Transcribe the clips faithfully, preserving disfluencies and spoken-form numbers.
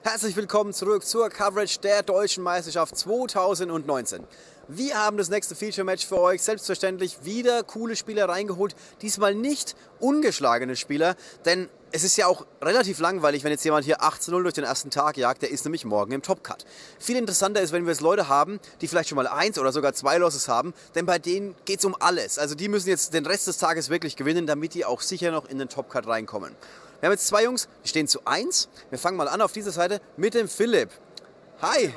Herzlich willkommen zurück zur Coverage der Deutschen Meisterschaft zweitausendneunzehn. Wir haben das nächste Feature-Match für euch. Selbstverständlich wieder coole Spieler reingeholt. Diesmal nicht ungeschlagene Spieler, denn es ist ja auch relativ langweilig, wenn jetzt jemand hier acht zu null durch den ersten Tag jagt. Der ist nämlich morgen im Top-Cut. Viel interessanter ist, wenn wir jetzt Leute haben, die vielleicht schon mal eins oder sogar zwei Losses haben, denn bei denen geht es um alles. Also die müssen jetzt den Rest des Tages wirklich gewinnen, damit die auch sicher noch in den Top-Cut reinkommen. Wir haben jetzt zwei Jungs, die stehen zu eins. Wir fangen mal an auf dieser Seite mit dem Philipp. Hi!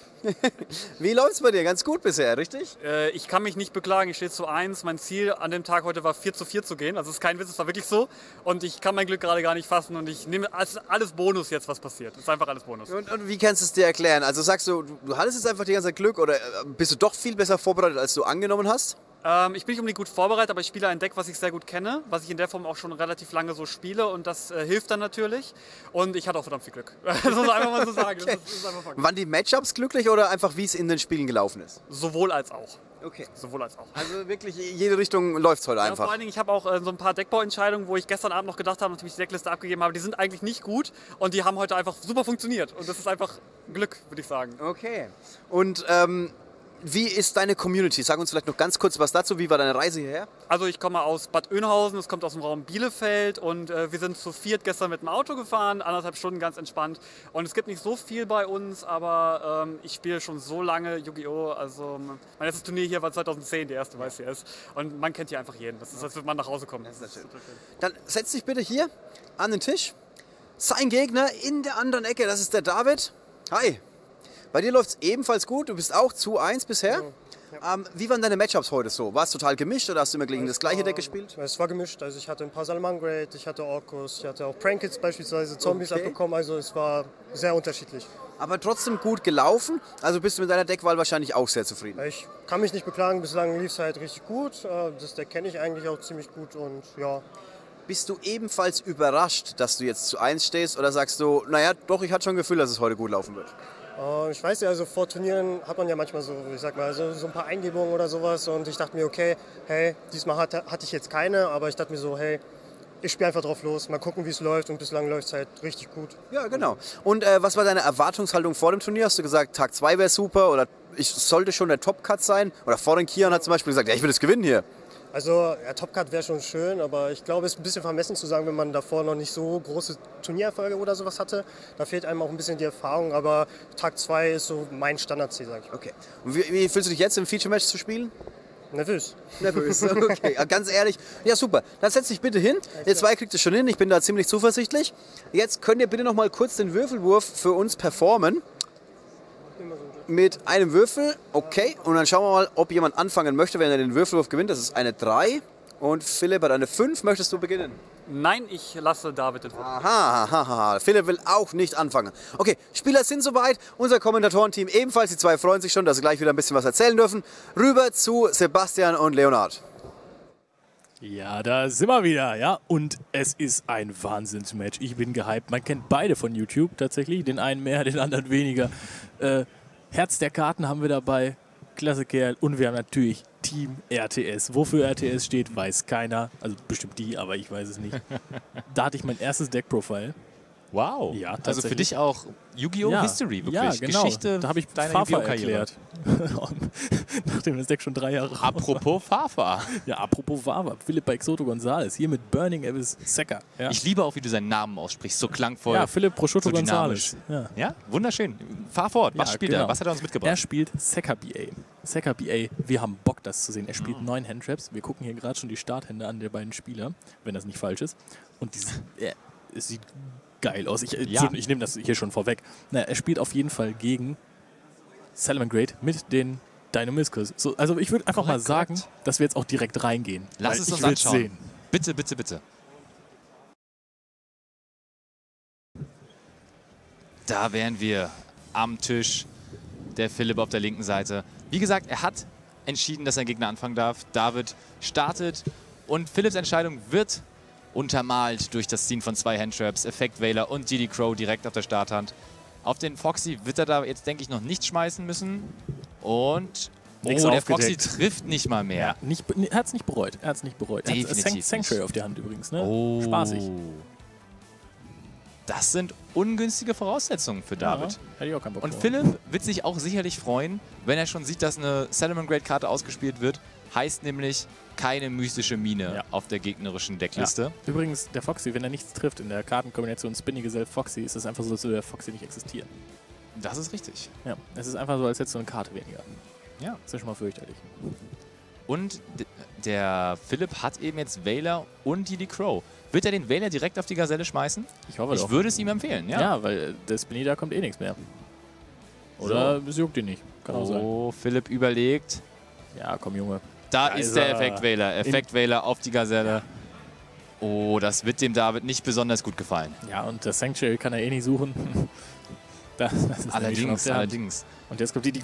Wie läuft's bei dir? Ganz gut bisher, richtig? Äh, ich kann mich nicht beklagen, ich stehe zu eins. Mein Ziel an dem Tag heute war vier zu vier zu gehen. Also es ist kein Witz, es war wirklich so. Und ich kann mein Glück gerade gar nicht fassen und ich nehme alles, alles Bonus jetzt, was passiert. Es ist einfach alles Bonus. Und, und wie kannst du es dir erklären? Also sagst du, du hattest jetzt einfach die ganze Zeit Glück oder bist du doch viel besser vorbereitet, als du angenommen hast? Ähm, ich bin nicht unbedingt gut vorbereitet, aber ich spiele ein Deck, was ich sehr gut kenne, was ich in der Form auch schon relativ lange so spiele und das äh, hilft dann natürlich. Und ich hatte auch verdammt viel Glück. Das muss einfach mal so sagen. Okay. Das ist, das ist einfach Waren die Matchups glücklich oder einfach wie es in den Spielen gelaufen ist? Sowohl als auch. Okay. Sowohl als auch. Also wirklich jede Richtung läuft es heute Ja, einfach. vor allen Dingen, ich habe auch äh, so ein paar Deckbauentscheidungen, wo ich gestern Abend noch gedacht habe, nachdem ich die Deckliste abgegeben habe, die sind eigentlich nicht gut und die haben heute einfach super funktioniert. Und das ist einfach Glück, würde ich sagen. Okay. Und ähm, wie ist deine Community? Sag uns vielleicht noch ganz kurz was dazu. Wie war deine Reise hierher? Also ich komme aus Bad Oeynhausen, es kommt aus dem Raum Bielefeld und äh, wir sind zu viert gestern mit dem Auto gefahren, anderthalb Stunden ganz entspannt. Und es gibt nicht so viel bei uns, aber ähm, ich spiele schon so lange Yu-Gi-Oh! Also mein letztes Turnier hier war zweitausendzehn, die erste Y C S. Und man kennt hier einfach jeden. Das ist, als würde man nach Hause kommen. Das ist natürlich. Dann setz dich bitte hier an den Tisch. Sein Gegner in der anderen Ecke, das ist der David. Hi. Bei dir läuft es ebenfalls gut, du bist auch zu eins bisher. Ja. Ähm, wie waren deine Matchups heute so? War es total gemischt oder hast du immer gegen das gleiche Deck gespielt? Es war gemischt, also ich hatte ein paar Salamangreat, ich hatte Orcus, ich hatte auch Prankits beispielsweise, Zombies okay. abbekommen, also es war sehr unterschiedlich. Aber trotzdem gut gelaufen, also bist du mit deiner Deckwahl wahrscheinlich auch sehr zufrieden? Ich kann mich nicht beklagen, bislang lief es halt richtig gut, das Deck kenne ich eigentlich auch ziemlich gut und ja. Bist du ebenfalls überrascht, dass du jetzt zu eins stehst oder sagst du, naja, doch, ich hatte schon ein Gefühl, dass es heute gut laufen wird? Ich weiß ja, also vor Turnieren hat man ja manchmal so, ich sag mal, so, so ein paar Eingebungen oder sowas und ich dachte mir, okay, hey, diesmal hatte, hatte ich jetzt keine, aber ich dachte mir so, hey, ich spiele einfach drauf los, mal gucken, wie es läuft und bislang läuft es halt richtig gut. Ja, genau. Und äh, was war deine Erwartungshaltung vor dem Turnier? Hast du gesagt, Tag zwei wäre super oder ich sollte schon der Top-Cut sein? Oder vor den Kian hat zum Beispiel gesagt, ja, ich will das gewinnen hier. Also ja, Top-Cut wäre schon schön, aber ich glaube, es ist ein bisschen vermessen zu sagen, wenn man davor noch nicht so große Turniererfolge oder sowas hatte. Da fehlt einem auch ein bisschen die Erfahrung, aber Tag zwei ist so mein Standardziel, sag ich. Okay. Und wie, wie fühlst du dich jetzt im Feature-Match zu spielen? Nervös. Nervös, okay. Ganz ehrlich, ja super. Dann setz dich bitte hin. Ihr zwei kriegt es schon hin, ich bin da ziemlich zuversichtlich. Jetzt könnt ihr bitte noch mal kurz den Würfelwurf für uns performen. Mit einem Würfel, okay. Und dann schauen wir mal, ob jemand anfangen möchte, wenn er den Würfelwurf gewinnt. Das ist eine drei. Und Philipp hat eine fünf. Möchtest du beginnen? Nein, ich lasse David den Vortritt. Aha, aha, aha. Philipp will auch nicht anfangen. Okay, Spieler sind soweit. Unser Kommentatorenteam ebenfalls. Die zwei freuen sich schon, dass sie gleich wieder ein bisschen was erzählen dürfen. Rüber zu Sebastian und Leonhard. Ja, da sind wir wieder, ja. Und es ist ein Wahnsinnsmatch. Ich bin gehypt. Man kennt beide von YouTube tatsächlich. Den einen mehr, den anderen weniger. Äh, Herz der Karten haben wir dabei. Klasse Kerl. Und wir haben natürlich Team R T S. Wofür R T S steht, weiß keiner. Also bestimmt die, aber ich weiß es nicht. Da hatte ich mein erstes Deck-Profile. Wow. Ja, also für dich auch Yu-Gi-Oh! Ja, History, wirklich. Ja, genau. Geschichte da habe ich deiner Fafa Yu-Gi-Oh! erklärt. Nachdem das Deck schon drei Jahre Apropos Fafa. Ja, apropos Fafa. Philipp bei Exoto Gonzales. Hier mit Burning Abyss Secker. Ja. Ich liebe auch, wie du seinen Namen aussprichst. So klangvoll. Ja, Philipp Prosciutto so Gonzales. Ja. ja, wunderschön. Fahr fort. Was ja, spielt genau. er? Was hat er uns mitgebracht? Er spielt Secker B A. Secker B A, wir haben Bock, das zu sehen. Er spielt mhm. neun Handtraps. Wir gucken hier gerade schon die Starthände an der beiden Spieler, wenn das nicht falsch ist. Und dieses, äh, es sieht geil aus. Ich, ja. ich nehme das hier schon vorweg. Na, er spielt auf jeden Fall gegen Salamangreat mit den Dynamiscus. So, also ich würde einfach korrekt, mal sagen, korrekt. dass wir jetzt auch direkt reingehen. Lass es uns anschauen. Sehen. Bitte, bitte, bitte. Da wären wir am Tisch. Der Philipp auf der linken Seite. Wie gesagt, er hat entschieden, dass sein Gegner anfangen darf. David startet und Philipps Entscheidung wird untermalt durch das Ziehen von zwei Handtraps, Effekt Veiler und G D Crow direkt auf der Starthand. Auf den Foxy wird er da jetzt, denke ich, noch nicht schmeißen müssen. Und oh, der Foxy trifft nicht mal mehr. Ja, nicht, er hat es nicht bereut. Er hat es nicht bereut. Er hat Sanctuary auf der Hand übrigens. Ne? Oh. Spaßig. Das sind ungünstige Voraussetzungen für David. Ja, hätte ich auch keinen Bock Und drauf. Philipp wird sich auch sicherlich freuen, wenn er schon sieht, dass eine Salamangreat-Karte ausgespielt wird. Heißt nämlich keine mystische Mine Ja. auf der gegnerischen Deckliste. Ja. Übrigens, der Foxy, wenn er nichts trifft in der Kartenkombination Spinny Gesell Foxy, ist es einfach so, als würde der Foxy nicht existieren. Das ist richtig. Ja, es ist einfach so, als hättest du eine Karte weniger. Ja. Das ist ja schon mal fürchterlich. Und d- der Philipp hat eben jetzt Veiler und die Crow. Wird er den Veiler direkt auf die Gazelle schmeißen? Ich hoffe Ich doch. würde es ihm empfehlen, ja. Ja, weil äh, der Spinny, da kommt eh nichts mehr. Oder es juckt ihn nicht. Kann auch sein. Oh, Philipp überlegt. Ja, komm, Junge. Da Da ist ist der er. Effekt Veiler. Effekt Veiler auf die Gazelle. Oh, das wird dem David nicht besonders gut gefallen. Ja, und das Sanctuary kann er eh nicht suchen. das, das ist nämlich schon auf Allerdings, der Hand. allerdings. Und jetzt kommt die, die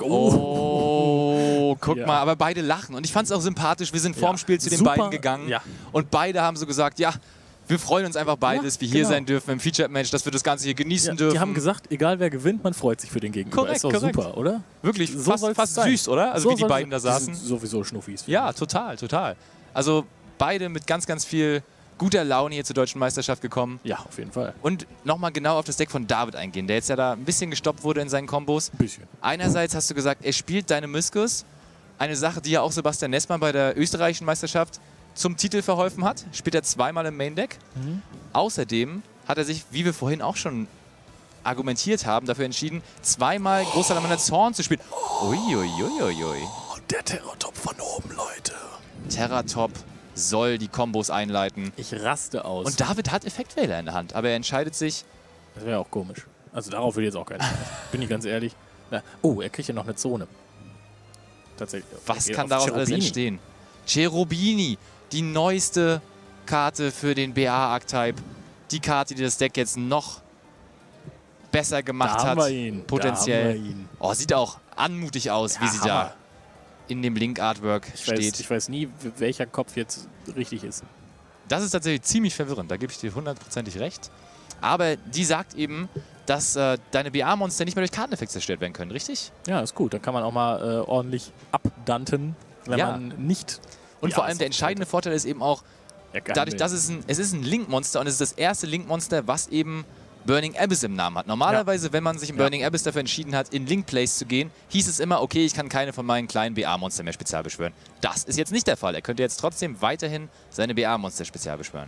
Oh, guck Ja. mal, aber beide lachen. Und ich fand es auch sympathisch. Wir sind vorm Ja. Spiel zu den Super. beiden gegangen. Ja. Und beide haben so gesagt, ja, wir freuen uns einfach beide, Ja, dass wir hier genau. sein dürfen im Featured-Match, dass wir das Ganze hier genießen Ja, dürfen. die haben gesagt, egal wer gewinnt, man freut sich für den Gegenüber. Korrekt, ist doch korrekt. super, oder? Wirklich So fast, soll's fast sein. süß, oder? Also So wie die soll's- beiden da saßen. Die sind sowieso Schnuffis. Ja, total, total. Also beide mit ganz, ganz viel guter Laune hier zur Deutschen Meisterschaft gekommen. Ja, auf jeden Fall. Und nochmal genau auf das Deck von David eingehen, der jetzt ja da ein bisschen gestoppt wurde in seinen Kombos. Ein bisschen. Einerseits hast du gesagt, er spielt deine Myskus. Eine Sache, die ja auch Sebastian Nessmann bei der österreichischen Meisterschaft zum Titel verholfen hat. Spielt er zweimal im Main-Deck. Mhm. Außerdem hat er sich, wie wir vorhin auch schon argumentiert haben, dafür entschieden, zweimal Großsalamander Zorn zu spielen. Uiuiuiui. Oh, der Terrortop von oben, Leute. Terratop soll die Kombos einleiten. Ich raste aus. Und David hat Effektwähler in der Hand, aber er entscheidet sich. das wäre auch komisch. Also darauf will ich jetzt auch keiner. Bin ich ganz ehrlich. Na, oh, er kriegt ja noch eine Zone. Tatsächlich. Was Er kann geht daraus auf alles Cherubini. entstehen? Cherubini, die neueste Karte für den B A-Archetype. Die Karte, die das Deck jetzt noch besser gemacht Da hat. haben wir ihn. Potenziell. Da haben wir ihn. Oh, sieht auch anmutig aus, wie Ja, sie Hammer. da in dem Link-Artwork Ich steht. weiß, ich weiß nie, welcher Kopf jetzt richtig ist. Das ist tatsächlich ziemlich verwirrend, da gebe ich dir hundertprozentig recht. Aber die sagt eben, dass äh, deine B A-Monster nicht mehr durch Karteneffekte zerstört werden können, richtig? Ja, ist gut. Da kann man auch mal äh, ordentlich abdanten, wenn Ja. man nicht. Und Ja, vor allem ist der auch entscheidende Vorteil ist eben auch, Ja, geil. dadurch, dass es ein, es ist ein Link-Monster und es ist das erste Link-Monster, was eben Burning Abyss im Namen hat. Normalerweise, wenn man sich im Ja. Burning Abyss dafür entschieden hat, in Link-Plays zu gehen, hieß es immer, okay, ich kann keine von meinen kleinen B A-Monster mehr spezial beschwören. Das ist jetzt nicht der Fall. Er könnte jetzt trotzdem weiterhin seine B A-Monster spezial beschwören.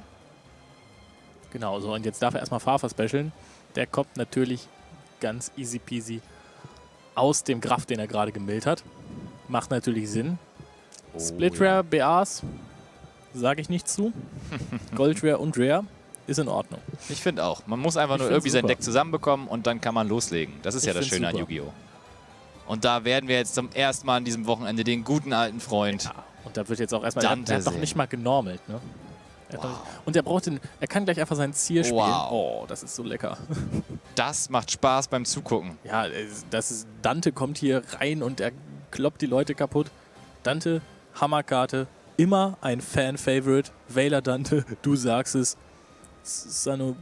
Genau, so. Und jetzt darf er erstmal Farfa specialen. Der kommt natürlich ganz easy peasy aus dem Graf, den er gerade gemillt hat. Macht natürlich Sinn. Split Rare B As sage ich nichts zu. Gold Rare und Rare ist in Ordnung. Ich finde auch. Man muss einfach Ich nur find's irgendwie sein super. Deck zusammenbekommen und dann kann man loslegen. Das ist Ich ja das find's Schöne an super. Yu-Gi-Oh! Und da werden wir jetzt zum ersten Mal an diesem Wochenende den guten alten Freund. Und da wird jetzt auch erstmal. Er, Dante er hat doch sehen. nicht mal genormelt, ne? Er hat doch nicht, und er braucht den. Er kann gleich einfach sein Ziel spielen. Wow. Oh, das ist so lecker. Das macht Spaß beim Zugucken. Ja, es- das ist, Dante kommt hier rein und er kloppt die Leute kaputt. Dante, Hammerkarte, immer ein Fan-Favorite. Veiler Dante, du sagst es. Sano.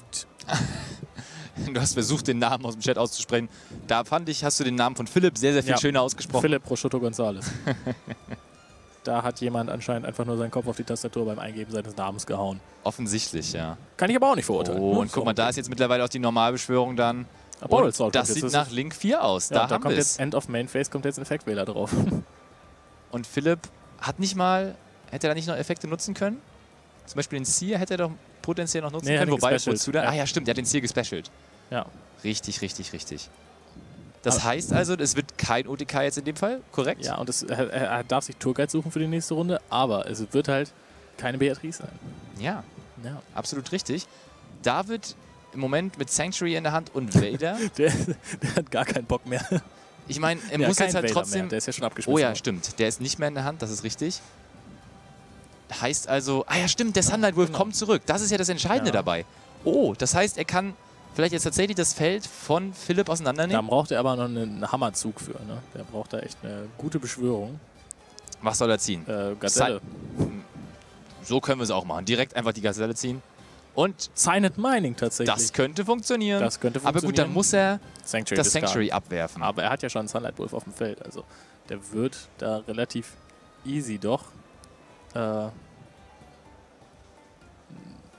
Du hast versucht, den Namen aus dem Chat auszusprechen. Da fand ich, hast du den Namen von Philipp sehr, sehr viel Ja. schöner ausgesprochen. Philipp Prosciutto Gonzales. Da hat jemand anscheinend einfach nur seinen Kopf auf die Tastatur beim Eingeben seines Namens gehauen. Offensichtlich, ja. Kann ich aber auch nicht verurteilen. Oh, ne? und guck mal, da ist jetzt mittlerweile auch die Normalbeschwörung dann. Apollo Und Sword das kommt sieht jetzt. nach Das Link vier aus. Ja, Da da haben kommt wir jetzt es. End of Main Phase, kommt jetzt ein Effektwähler drauf. Und Philipp hat nicht mal, hätte er da nicht noch Effekte nutzen können? Zum Beispiel den Seer hätte er doch potenziell noch nutzen Nee, er hat können. ihn Wobei, gespecialt. wozu dann? Ja. Ah ja, stimmt, der hat den Seer gespecialt. Ja. Richtig, richtig, richtig. Das Aber- heißt also, es wird kein O T K jetzt in dem Fall, korrekt? Ja, und es, er, er darf sich Tourguide suchen für die nächste Runde, aber es wird halt keine Beatrice sein. Ja, Ja. absolut richtig. David im Moment mit Sanctuary in der Hand und Vader. Der, der hat gar keinen Bock mehr. Ich meine, er Der muss hat jetzt keinen halt Vader trotzdem... Mehr. Der ist ja schon abgeschmissen. Oh ja, worden. stimmt. Der ist nicht mehr in der Hand, das ist richtig. Heißt also... Ah ja, stimmt, der Sunlight Wolf genau. kommt zurück. Das ist ja das Entscheidende Ja. dabei. Oh, das heißt, er kann vielleicht jetzt tatsächlich das Feld von Philipp Da auseinandernehmen. braucht er aber noch einen Hammerzug für. Ne? Der braucht da echt eine gute Beschwörung. Was soll er ziehen? Äh, Gazelle. So können wir es auch machen. Direkt einfach die Gazelle ziehen. Und Silent Mining tatsächlich. das könnte funktionieren. Das könnte Aber gut, dann funktionieren. muss er Sanctuary das discarden. Sanctuary abwerfen. Aber er hat ja schon einen Sunlight Wolf auf dem Feld. Also der wird da relativ easy doch. Äh,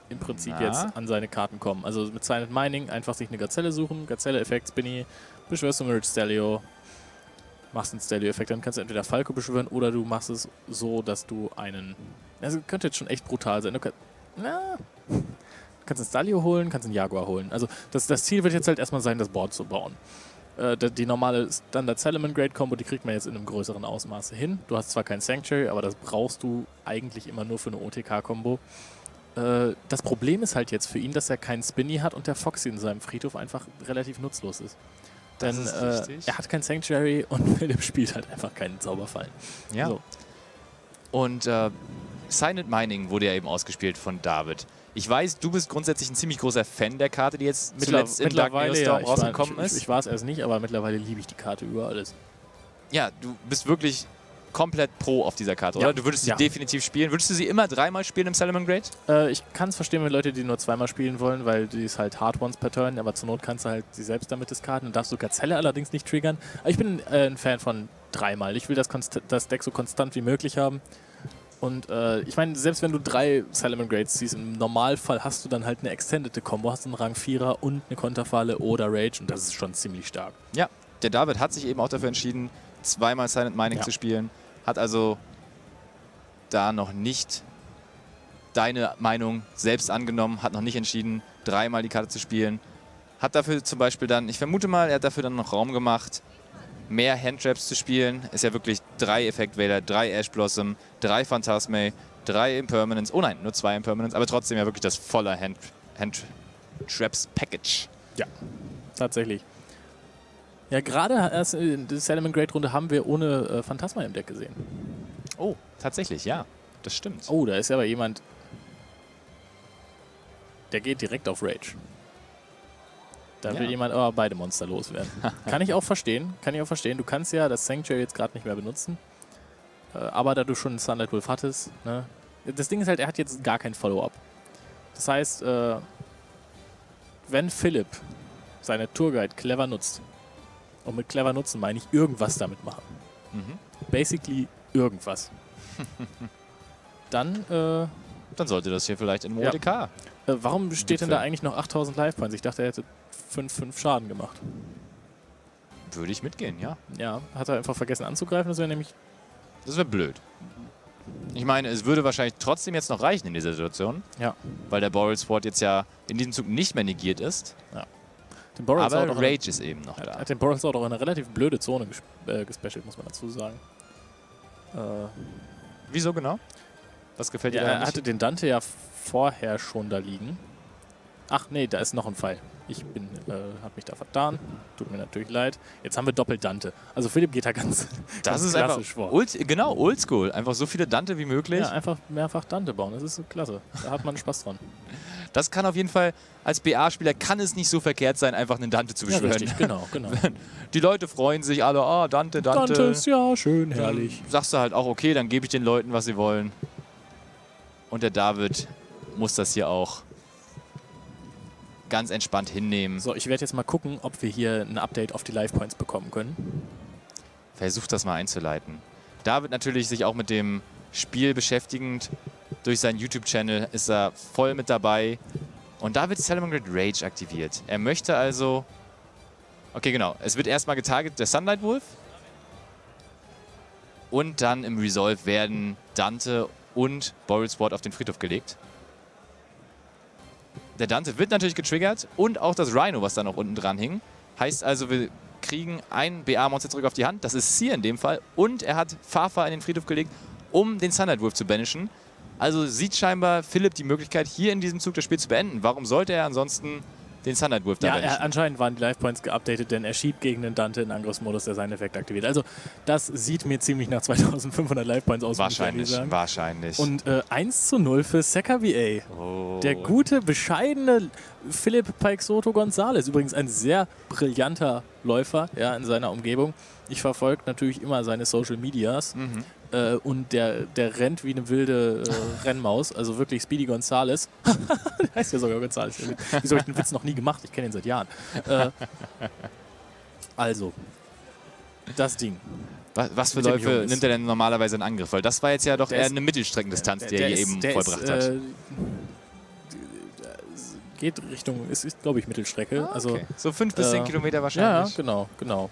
im Prinzip Na? jetzt an seine Karten kommen. Also mit Silent Mining einfach sich eine Gazelle suchen, Gazelle-Effekt, Spinny, beschwörst du Mirage Stelio, machst einen Stelio-Effekt, dann kannst du entweder Falco beschwören oder du machst es so, dass du einen... Also könnte jetzt schon echt brutal sein. Du, kann, na, du kannst einen Stelio holen, kannst einen Jaguar holen. Also das, das Ziel wird jetzt halt erstmal sein, das Board zu bauen. Äh, die normale Standard-Salamon-Grade-Combo, die kriegt man jetzt in einem größeren Ausmaße hin. Du hast zwar kein Sanctuary, aber das brauchst du eigentlich immer nur für eine O T K-Combo. Das Problem ist halt jetzt für ihn, dass er keinen Spinny hat und der Foxy in seinem Friedhof einfach relativ nutzlos ist. Das Denn ist äh, richtig. er hat kein Sanctuary und Philipp spielt halt einfach keinen Zauberfallen. Ja. So. Und äh, Silent Mining wurde ja eben ausgespielt von David. Ich weiß, du bist grundsätzlich ein ziemlich großer Fan der Karte, die jetzt zuletzt in Dark mittlerweile Neostorm ja, rausgekommen ich, war, ich, ist. ich, ich war es erst nicht, aber mittlerweile liebe ich die Karte über alles. Ja, du bist wirklich komplett pro auf dieser Karte, Ja. oder? Du würdest sie Ja. definitiv spielen. Würdest du sie immer dreimal spielen im Salamon Grade? Äh, ich kann es verstehen, wenn Leute die nur zweimal spielen wollen, weil die ist halt Hard Ones per Turn, aber zur Not kannst du halt sie selbst damit diskarden. Dann darfst du Gazelle allerdings nicht triggern. Aber ich bin äh, ein Fan von dreimal. Ich will das, das Deck so konstant wie möglich haben. Und äh, ich meine, selbst wenn du drei Salamon Grades ziehst, im Normalfall hast du dann halt eine Extended Combo, hast einen Rang vierer und eine Konterfalle oder Rage und das ist schon ziemlich stark. Ja, der David hat sich eben auch dafür entschieden, zweimal Silent Mining Ja. zu spielen. Hat also da noch nicht deine Meinung selbst angenommen, hat noch nicht entschieden, dreimal die Karte zu spielen. Hat dafür zum Beispiel dann, ich vermute mal, er hat dafür dann noch Raum gemacht, mehr Handtraps zu spielen. Ist ja wirklich drei Effect Vader, drei Ash Blossom, drei Phantasme, drei Impermanence. Oh nein, nur zwei Impermanence, aber trotzdem ja wirklich das volle Hand, Handtraps Package. Ja, tatsächlich. Ja, gerade erst in der Salamon Grade Runde haben wir ohne äh, Phantasma im Deck gesehen. Oh, tatsächlich, ja. Das stimmt. Oh, da ist ja aber jemand, der geht direkt auf Rage. Da Ja. will jemand aber beide Monster loswerden. Kann ich auch verstehen, kann ich auch verstehen. Du kannst ja das Sanctuary jetzt gerade nicht mehr benutzen. Äh, aber da du schon einen Sunlight Wolf hattest, ne? Das Ding ist halt, er hat jetzt gar kein Follow-up. Das heißt, äh, wenn Philipp seine Tourguide clever nutzt, und mit clever nutzen meine ich irgendwas damit machen. Mhm. Basically irgendwas. Dann, äh, Dann sollte das hier vielleicht in Ja. O T K. äh, warum steht denn Gipfel. da eigentlich noch achttausend Life Points? Ich dachte, er hätte fünf Schaden gemacht. Würde ich mitgehen, ja. Ja, hat er einfach vergessen anzugreifen, das wäre nämlich... Das wäre blöd. Ich meine, es würde wahrscheinlich trotzdem jetzt noch reichen in dieser Situation, Ja. weil der Boral Sword jetzt ja in diesem Zug nicht mehr negiert ist. Den Boral Aber Sword auch in- Rage ist eben noch Er da. hat den Boral Sword auch in eine relativ blöde Zone ges äh, gespecialt, muss man dazu sagen. Äh, Wieso genau? Was gefällt ja, dir da er nicht? hatte den Dante ja vorher schon da liegen. Ach nee, da ist noch ein Pfeil. Ich bin, äh, hab mich da vertan. Tut mir natürlich leid. Jetzt haben wir doppelt Dante. Also Philipp geht da ganz, Das ganz ist einfach klassisch vor. Old, genau, oldschool. Einfach so viele Dante wie möglich. Ja, einfach mehrfach Dante bauen. Das ist so klasse. Da hat man Spaß dran. Das kann auf jeden Fall, als B A-Spieler kann es nicht so verkehrt sein, einfach einen Dante zu Ja, beschwören. richtig, genau, genau. Die Leute freuen sich alle, ah, Dante, Dante. Dante ist ja schön, Dann herrlich. sagst du halt auch, okay, dann gebe ich den Leuten, was sie wollen. Und der David muss das hier auch ganz entspannt hinnehmen. So, ich werde jetzt mal gucken, ob wir hier ein Update auf die Life Points bekommen können. Versucht das mal einzuleiten. David natürlich sich auch mit dem Spiel beschäftigend. Durch seinen YouTube-Channel ist er voll mit dabei. Und da wird Salamon Grade Rage aktiviert. Er möchte also... Okay, genau. Es wird erstmal getargetet der Sunlight Wolf. Und dann im Resolve werden Dante und Boral Sword auf den Friedhof gelegt. Der Dante wird natürlich getriggert und auch das Rhino, was da noch unten dran hing. Heißt also, wir kriegen ein B A-Monster zurück auf die Hand. Das ist Seer in dem Fall. Und er hat Fafa in den Friedhof gelegt, um den Sunlight Wolf zu banishen. Also sieht scheinbar Philipp die Möglichkeit, hier in diesem Zug das Spiel zu beenden. Warum sollte er ansonsten den Sunlight Wolf da Ja, banishen? er, anscheinend waren die Life Points geupdatet, denn er schiebt gegen den Dante in Angriffsmodus, der seinen Effekt aktiviert. Also das sieht mir ziemlich nach zweitausendfünfhundert Life Points aus. muss ich ehrlich Wahrscheinlich, sagen. wahrscheinlich. Und äh, eins zu null für Seka V A. oh. Der gute, bescheidene Philipp Paixoto González. Übrigens ein sehr brillanter Läufer, ja, in seiner Umgebung. Ich verfolge natürlich immer seine Social Medias. Mhm. Äh, und der, der rennt wie eine wilde äh, Rennmaus. Also wirklich Speedy González. Der heißt ja sogar González. Wieso habe ich den Witz noch nie gemacht? Ich kenne ihn seit Jahren. Äh, also, das Ding. Was, was für Mit dem Läufe Jungs. nimmt er denn normalerweise in Angriff? Weil das war jetzt ja doch Der eher ist- eine Mittelstreckendistanz, die er Der hier ist- eben der vollbracht ist, hat. äh, geht Richtung, ist, ist glaube ich, Mittelstrecke. Ah, okay. Also, so fünf bis zehn äh, Kilometer ja, wahrscheinlich. genau, genau.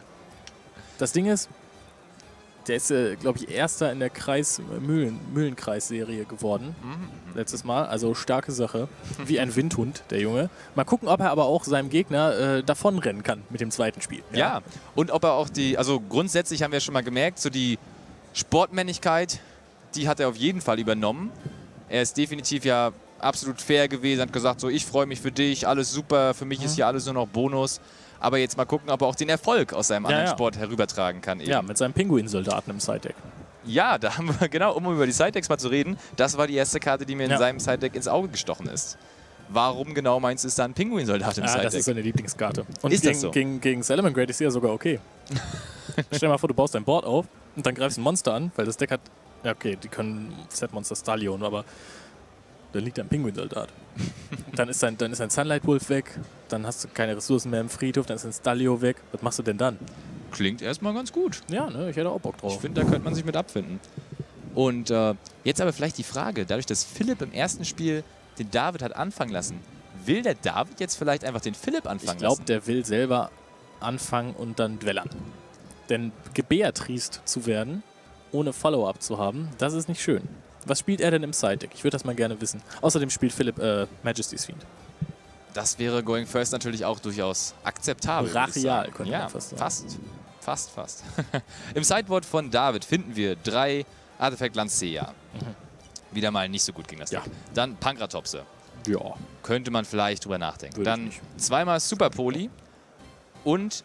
Das Ding ist, der ist, äh, glaube ich, Erster in der Kreis Mühlen, Mühlenkreis-Serie geworden. Mhm. Letztes Mal. Also starke Sache. Wie ein Windhund, der Junge. Mal gucken, ob er aber auch seinem Gegner äh, davonrennen kann mit dem zweiten Spiel. Ja, und ob er auch die, also grundsätzlich haben wir schon mal gemerkt, so die Sportmännlichkeit, die hat er auf jeden Fall übernommen. Er ist definitiv ja absolut fair gewesen, hat gesagt, so ich freue mich für dich, alles super, für mich ist hier alles nur noch Bonus. Aber jetzt mal gucken, ob er auch den Erfolg aus seinem Ja, anderen ja. Sport herübertragen kann. Eben. Ja, mit seinem Pinguinsoldaten im Side-Deck. Ja, da haben wir, genau, um über die Side-Decks mal zu reden, das war die erste Karte, die mir in Ja. seinem Side-Deck ins Auge gestochen ist. Warum genau meinst du, ist da ein Pinguinsoldat im Ja, das ist Side-Deck? seine Lieblingskarte. Und Ist das gegen, so? gegen, gegen Salamangreat ist sie ja sogar okay. Stell dir mal vor, du baust dein Board auf und dann greifst ein Monster an, weil das Deck hat, ja okay, die können Set-Monster Stallion, aber dann liegt da ein Pinguinsoldat. dann ist dein, dann ist dein Sunlight Wolf weg, dann hast du keine Ressourcen mehr im Friedhof, dann ist dein Stallio weg. Was machst du denn dann? Klingt erstmal ganz gut. Ja, ne, ich hätte auch Bock drauf. Ich finde, da könnte man sich mit abfinden. Und äh, jetzt aber vielleicht die Frage, dadurch, dass Philipp im ersten Spiel den David hat anfangen lassen, will der David jetzt vielleicht einfach den Philipp anfangen Ich glaube, lassen? der will selber anfangen und dann dwellern. Denn gebeatriest zu werden, ohne Follow-up zu haben, das ist nicht schön. Was spielt er denn im Side-Deck? Ich würde das mal gerne wissen. Außerdem spielt Philipp äh, Majesty's Fiend. Das wäre Going First natürlich auch durchaus akzeptabel. würde ich Brachial, sagen. könnte ja, man fast sagen. fast. Fast, fast. Im Sideboard von David finden wir drei Artefakt Lancea. Wieder mal nicht so gut gegen das Deck. Ja. Dann Pankratopse. Ja. Könnte man vielleicht drüber nachdenken. Würde ich Dann nicht. zweimal Super Poli. Und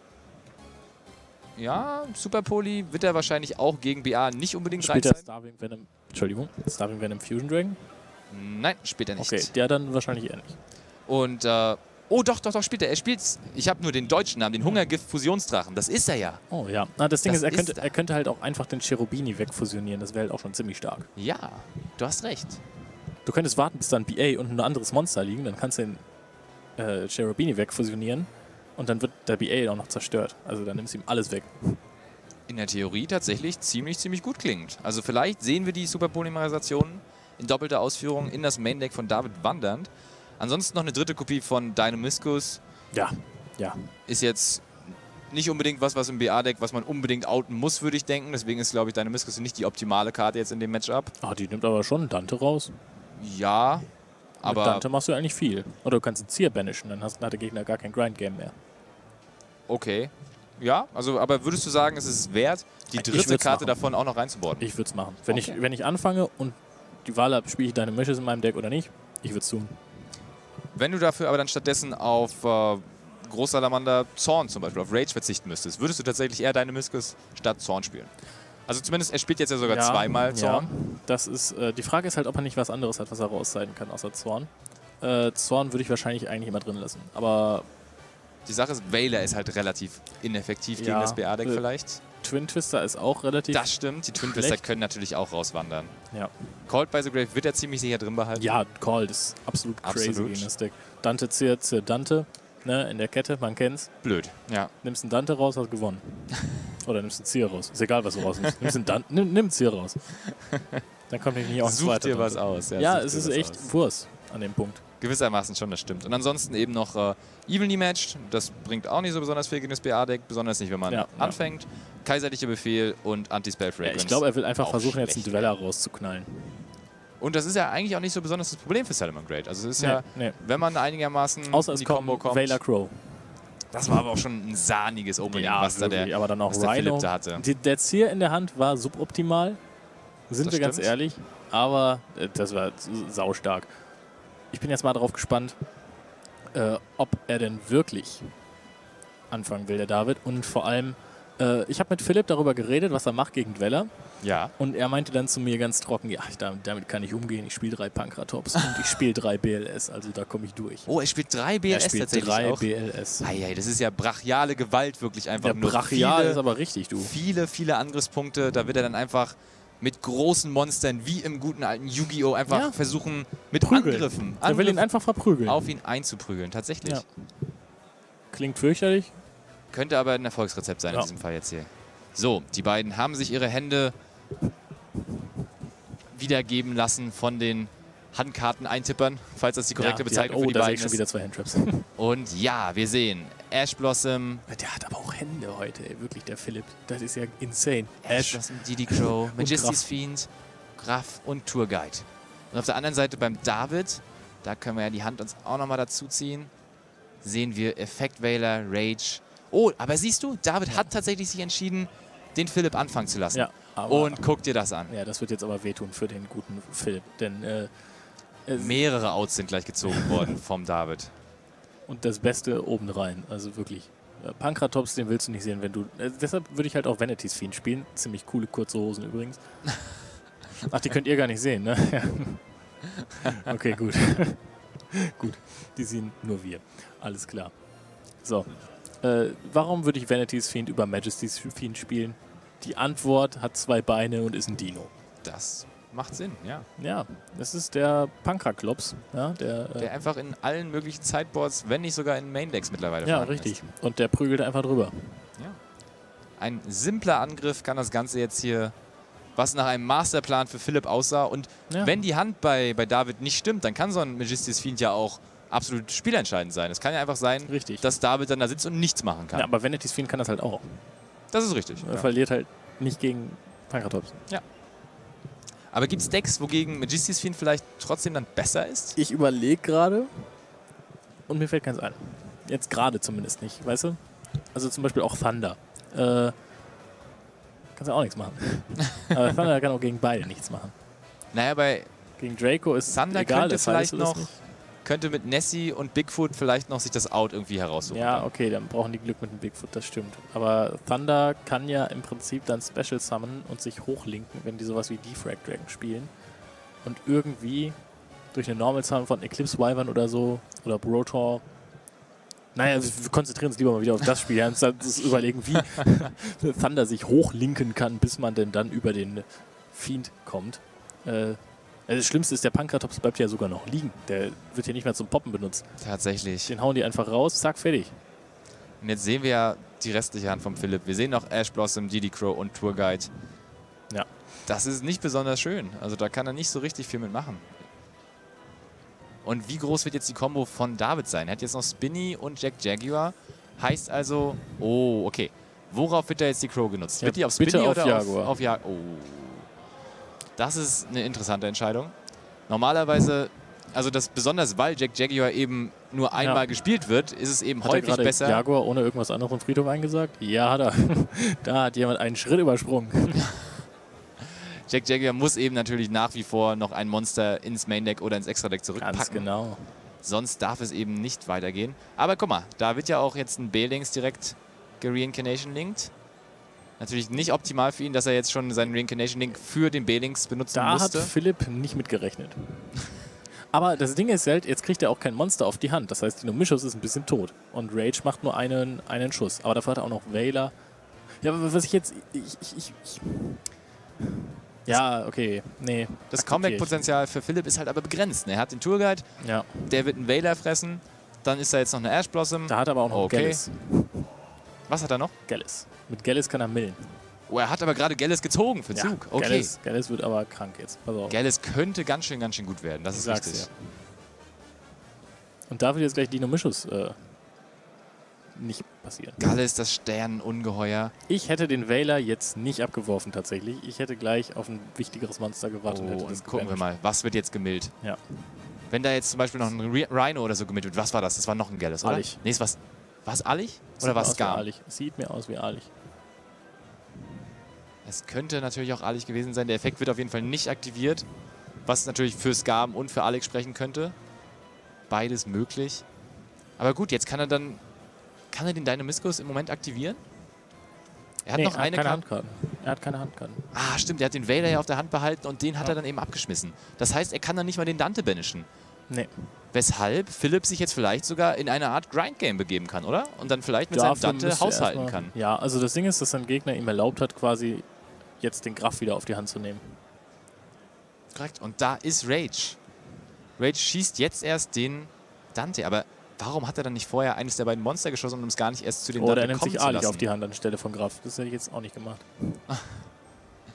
ja, Super Poli wird er wahrscheinlich auch gegen B A nicht unbedingt Spielt rein er Starving Venom, Entschuldigung, Starving Venom Fusion Dragon? Nein, spielt er nicht. Okay, der dann wahrscheinlich eher nicht. Und, äh, oh doch, doch, doch, spielt er. Er spielt, ich habe nur den deutschen Namen, den Hungergift-Fusionsdrachen. Das ist er ja. Oh ja. Na, das Ding Das ist, er ist könnte, er. er könnte halt auch einfach den Cherubini wegfusionieren. Das wäre halt auch schon ziemlich stark. Ja, du hast recht. Du könntest warten, bis dann B A und ein anderes Monster liegen, dann kannst du den äh, Cherubini wegfusionieren und dann wird der B A auch noch zerstört. Also dann nimmst du ihm alles weg. In der Theorie tatsächlich ziemlich, ziemlich gut klingt. Also vielleicht sehen wir die Superpolymerisation in doppelter Ausführung in das Main-Deck von David wandernd. Ansonsten noch eine dritte Kopie von Dynamiscus. Ja, ja. Ist jetzt nicht unbedingt was, was im B A-Deck, was man unbedingt outen muss, würde ich denken. Deswegen ist, glaube ich, Dynamiscus nicht die optimale Karte jetzt in dem Matchup. Ah, die nimmt aber schon Dante raus. Ja, Mit aber Dante machst du eigentlich viel. Oder du kannst einen Zier banishen, dann hast, hat der Gegner gar kein Grind-Game mehr. okay. Ja, also aber würdest du sagen, es ist wert, die Ich dritte würd's Karte machen. davon auch noch reinzuboarden? Ich würde es machen. Wenn, Okay. ich, wenn ich anfange und die Wahl habe, spiele ich deine Meshes in meinem Deck oder nicht, ich würde es tun. Wenn du dafür aber dann stattdessen auf äh, Großsalamander Zorn zum Beispiel, auf Rage verzichten müsstest, würdest du tatsächlich eher Dynamiscus statt Zorn spielen? Also zumindest, er spielt jetzt ja sogar zweimal Zorn. Ja, das ist, äh, die Frage ist halt, ob er nicht was anderes hat, was er rausseiden kann, außer Zorn. Äh, Zorn würde ich wahrscheinlich eigentlich immer drin lassen. Aber Die Sache ist, Veiler ist halt relativ ineffektiv gegen Ja, das B A-Deck äh, vielleicht. Twin Twister ist auch relativ... Das stimmt, die Twin schlecht. Twister können natürlich auch rauswandern. Ja. Cold by the Grave wird er ziemlich sicher drin behalten. Ja, Call ist absolut crazy Absolut. gegen das Deck. Dante, Zier, Zier, Dante, ne, in der Kette, man kennt's. Blöd. Ja. Nimmst einen Dante raus, hast gewonnen. Oder nimmst einen Zier raus. Ist egal, was du rausnimmst. Nimmst einen Dante, nimm, nimm einen Zier raus. Dann kommt nämlich nicht auch ein Such zweiter dir was Dante. aus. Ja, such es dir ist was echt aus. Wurst an dem Punkt. Gewissermaßen schon, das stimmt. Und ansonsten eben noch äh, Evenly Matched. Das bringt auch nicht so besonders viel gegen das B A-Deck, besonders nicht, wenn man Ja, ja. anfängt. Kaiserlicher Befehl und Anti-Spell Ja, Fragrance. ich glaube, er will einfach Auch versuchen, jetzt einen schlecht. Dweller rauszuknallen. Und das ist ja eigentlich auch nicht so besonders das Problem für Salamangreat. Also es ist Nee, ja, nee. wenn man einigermaßen Außer in es die kommt Combo kommt. Veiler Crow. Das war aber auch schon ein sahniges Opening, was da wirklich, der, aber dann auch was der Rhino. Philipp da hatte. Die, der Zier in der Hand war suboptimal, sind Das wir ganz stimmt. ehrlich. Aber äh, das war saustark. Ich bin jetzt mal darauf gespannt, äh, ob er denn wirklich anfangen will, der David. Und vor allem, äh, ich habe mit Philipp darüber geredet, was er macht gegen Dweller. Ja. Und er meinte dann zu mir ganz trocken, ja, ich, damit, damit kann ich umgehen. Ich spiele drei Pankratops und ich spiele drei B L S. Also da komme ich durch. Oh, er spielt drei B L S er spielt tatsächlich drei auch. B L S. Eieiei, das ist ja brachiale Gewalt wirklich einfach. Der nur Brachial viele, ist aber richtig, du. viele, viele Angriffspunkte. Da wird er dann einfach mit großen Monstern wie im guten alten Yu-Gi-Oh! Einfach Ja. versuchen, mit Prügeln. Angriffen, Er will ihn Angriffen einfach verprügeln. auf ihn einzuprügeln. Tatsächlich. Ja. Klingt fürchterlich. Könnte aber ein Erfolgsrezept sein Ja. in diesem Fall jetzt hier. So, die beiden haben sich ihre Hände wiedergeben lassen von den Handkarten eintippern, falls das die korrekte Ja, die Bezeichnung hat, oh, für die da sehe beiden ich schon ist. wieder zwei Handtraps. Und ja, wir sehen Ash Blossom, Der hat aber auch Hände heute, ey. Wirklich, der Philipp. Das ist ja insane. Ash Ash. Blossom, Diddy Crow, Majesty's Graf. Fiend, Graf und Tourguide. Und auf der anderen Seite beim David, da können wir ja die Hand uns auch nochmal dazu ziehen, sehen wir Effect Veiler, Rage. Oh, aber siehst du, David hat tatsächlich sich entschieden, den Philipp anfangen zu lassen. Ja, aber, Und guck dir das an. ja, das wird jetzt aber wehtun für den guten Philipp. Denn, äh, es- Mehrere Outs sind gleich gezogen worden vom David. und das Beste oben rein. Also wirklich. Äh, Pankratops, den willst du nicht sehen, wenn du. Äh, deshalb würde ich halt auch Vanity's Fiend spielen. Ziemlich coole kurze Hosen übrigens. Ach, die könnt ihr gar nicht sehen, ne? Ja. Okay, gut. Gut. Die sehen nur wir. Alles klar. So. Äh, warum würde ich Vanity's Fiend über Majesty's Fiend spielen? Die Antwort hat zwei Beine und ist ein Dino. Das macht Sinn, ja. Ja, das ist der Pankraklops. Ja, der, äh, Der einfach in allen möglichen Sideboards, wenn nicht sogar in Main-Decks mittlerweile ja vorhanden richtig. Und der prügelt einfach drüber. Ist. Ja. Ein simpler Angriff kann das Ganze jetzt hier, was nach einem Masterplan für Philipp aussah. Und Ja. wenn die Hand bei, bei David nicht stimmt, dann kann so ein Majesty's Fiend ja auch absolut spielentscheidend sein. Es kann ja einfach sein, Richtig. dass David dann da sitzt und nichts machen kann. Ja, aber Vanity's Fiend kann das halt auch. Das ist richtig. Er Ja. verliert halt nicht gegen Pankratops. Aber gibt es Decks, wogegen Majesty's Fiend vielleicht trotzdem dann besser ist? Ich überlege gerade und mir fällt keins ein. Jetzt gerade zumindest nicht, weißt du? Also zum Beispiel auch Thunder. Äh, kannst du auch nichts machen. Aber Thunder kann auch gegen beide nichts machen. Naja, bei Gegen Draco ist Thunder egal, könnte das vielleicht heißt, es noch, nicht. könnte mit Nessie und Bigfoot vielleicht noch sich das Out irgendwie heraussuchen. Ja, okay, dann brauchen die Glück mit dem Bigfoot, das stimmt. Aber Thunder kann ja im Prinzip dann Special summonen und sich hochlinken, wenn die sowas wie Defrag Dragon spielen. Und irgendwie durch eine Normal Summon von Eclipse Wyvern oder so oder Brotor. Naja, also wir konzentrieren uns lieber mal wieder auf das Spiel. Ernst, das überlegen, wie Thunder sich hochlinken kann, bis man denn dann über den Fiend kommt. Äh, also das Schlimmste ist, der Pankratops bleibt ja sogar noch liegen. Der wird hier nicht mehr zum Poppen benutzt. Tatsächlich. Den hauen die einfach raus, zack, fertig. Und jetzt sehen wir ja die restliche Hand vom Philipp. Wir sehen noch Ash Blossom, Diddy Crow und Tourguide. Ja. Das ist nicht besonders schön. Also da kann er nicht so richtig viel mitmachen. Und wie groß wird jetzt die Combo von David sein? Er hat jetzt noch Spinny und Jack Jaguar. Heißt also, oh, okay. Worauf wird da jetzt die Crow genutzt? Ja, wird die auf Spinny bitte auf oder Jaguar. auf, auf Jaguar? Oh. Das ist eine interessante Entscheidung. Normalerweise, also das besonders, weil Jack Jaguar eben nur einmal Ja. gespielt wird, ist es eben Hat er häufig gerade besser. Jaguar ohne irgendwas anderes vom Friedhof eingesagt? Ja, hat er. Da hat jemand einen Schritt übersprungen. Jack Jaguar muss eben natürlich nach wie vor noch ein Monster ins Main Deck oder ins Extra Deck Ganz zurückpacken. genau. Sonst darf es eben nicht weitergehen. Aber guck mal, da wird ja auch jetzt ein B-Links direkt gereincarnation-linked. Natürlich nicht optimal für ihn, dass er jetzt schon seinen Reincarnation-Link für den B-Links benutzen Da musste. hat Philipp nicht mitgerechnet. Aber das Ding ist halt, jetzt kriegt er auch kein Monster auf die Hand. Das heißt, Dino Mischus ist ein bisschen tot. Und Rage macht nur einen, einen Schuss. Aber dafür hat er auch noch Veiler. Ja, aber was ich jetzt... Ich, ich, ich, ich ja, okay. Nee. Das akzeptiere ich. Comeback-Potenzial für Philipp ist halt aber begrenzt. Er hat den Tourguide, Ja, der wird einen Veiler fressen. Dann ist da jetzt noch eine Ash Blossom. da hat er aber auch noch Okay. Gallus. Was hat er noch? Gallus. Mit Gallus kann er millen. Oh, er hat aber gerade Gallus gezogen für den Ja, Zug. Okay. Gallus, Gallus wird aber krank jetzt. Pass auf. Gallus könnte ganz schön, ganz schön gut werden. Das Ich ist sag's richtig. dir. Und da wird jetzt gleich Dino Mischus äh, nicht passieren. Gallus, das Sternungeheuer. Ich hätte den Veiler jetzt nicht abgeworfen tatsächlich. Ich hätte gleich auf ein wichtigeres Monster gewartet. und Oh, hätte das und gucken wir gebalanced. mal, was wird jetzt gemillt? Ja. Wenn da jetzt zum Beispiel noch ein Ri- Rhino oder so gemillt wird, was war das? Das war noch ein Gallus, oder? Alich. Nee, es war was Alich? Sieht Oder mir was aus wie Skam? Alich. Sieht mir aus wie Alich. Es könnte natürlich auch Alich gewesen sein. Der Effekt wird auf jeden Fall nicht aktiviert, was natürlich für Skam und für Alich sprechen könnte. Beides möglich. Aber gut, jetzt kann er dann... Kann er den Dynamiskus im Moment aktivieren? Er hat Nee, noch er hat eine keine Karte. Handkarten. Er hat keine Handkarten. Ah, stimmt, er hat den Vader ja auf der Hand behalten und den hat Ja. er dann eben abgeschmissen. Das heißt, er kann dann nicht mal den Dante banishen. Nee. Weshalb Philipp sich jetzt vielleicht sogar in eine Art Grind-Game begeben kann, oder? Und dann vielleicht mit Dafür seinem Dante müsste er haushalten erstmal- kann. Ja, also das Ding ist, dass sein Gegner ihm erlaubt hat, quasi jetzt den Graf wieder auf die Hand zu nehmen. Korrekt. Und da ist Rage. Rage schießt jetzt erst den Dante. Aber warum hat er dann nicht vorher eines der beiden Monster geschossen, um es gar nicht erst zu den Oder Dante er nimmt kommen sich zu Alich lassen? auf die Hand anstelle von Graf. Das hätte ich jetzt auch nicht gemacht.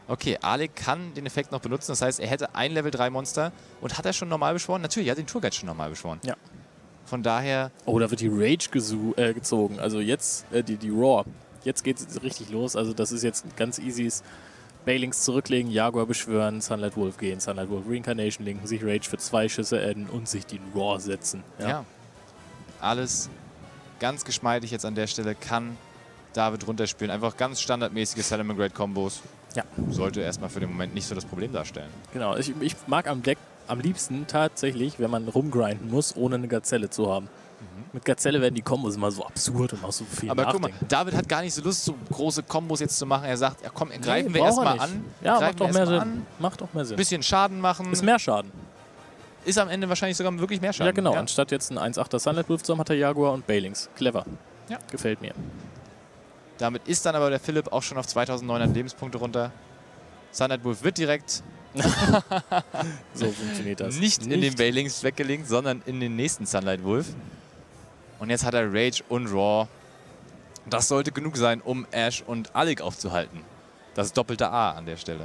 Okay, Alec kann den Effekt noch benutzen. Das heißt, er hätte ein Level drei Monster. Und hat er schon normal beschworen? Natürlich, er hat den Tourguide schon normal beschworen. Ja. Von daher... Oh, da wird die Rage gesu äh, gezogen. Also jetzt, äh, die, die Raw. Jetzt geht es richtig los. Also das ist jetzt ganz easy. Baylings zurücklegen, Jaguar beschwören, Sunlight Wolf gehen, Sunlight Wolf Reincarnation linken, sich Rage für zwei Schüsse adden und sich die Raw setzen. Ja. ja. Alles ganz geschmeidig jetzt an der Stelle. Kann David runterspielen. Einfach ganz standardmäßige Salamangreat-Kombos. Ja. Sollte erstmal für den Moment nicht so das Problem darstellen. Genau. Ich, ich mag am Deck am liebsten tatsächlich, wenn man rumgrinden muss, ohne eine Gazelle zu haben. Mhm. Mit Gazelle werden die Kombos immer so absurd und auch so viel Aber nachdenken. guck mal, David hat gar nicht so Lust, so große Kombos jetzt zu machen. Er sagt, ja komm, greifen Nee, wir braucht erstmal er an. nicht. Ja, Greifen macht doch wir mehr erst mal Sinn. an, Macht doch mehr Sinn. bisschen Schaden machen. Ist mehr Schaden. Ist am Ende wahrscheinlich sogar wirklich mehr Schaden. Ja, genau. Anstatt jetzt einen eins achter Sunlight Wolf zu haben, hat er Jaguar und Baylings. Clever. Ja. Gefällt mir. Damit ist dann aber der Philipp auch schon auf zweitausendneunhundert Lebenspunkte runter. Sunlight Wolf wird direkt So funktioniert das. nicht, nicht in den Baylings weggelinkt, sondern in den nächsten Sunlight Wolf. Und jetzt hat er Rage und Raw. Das sollte genug sein, um Ash und Alec aufzuhalten. Das doppelte A an der Stelle.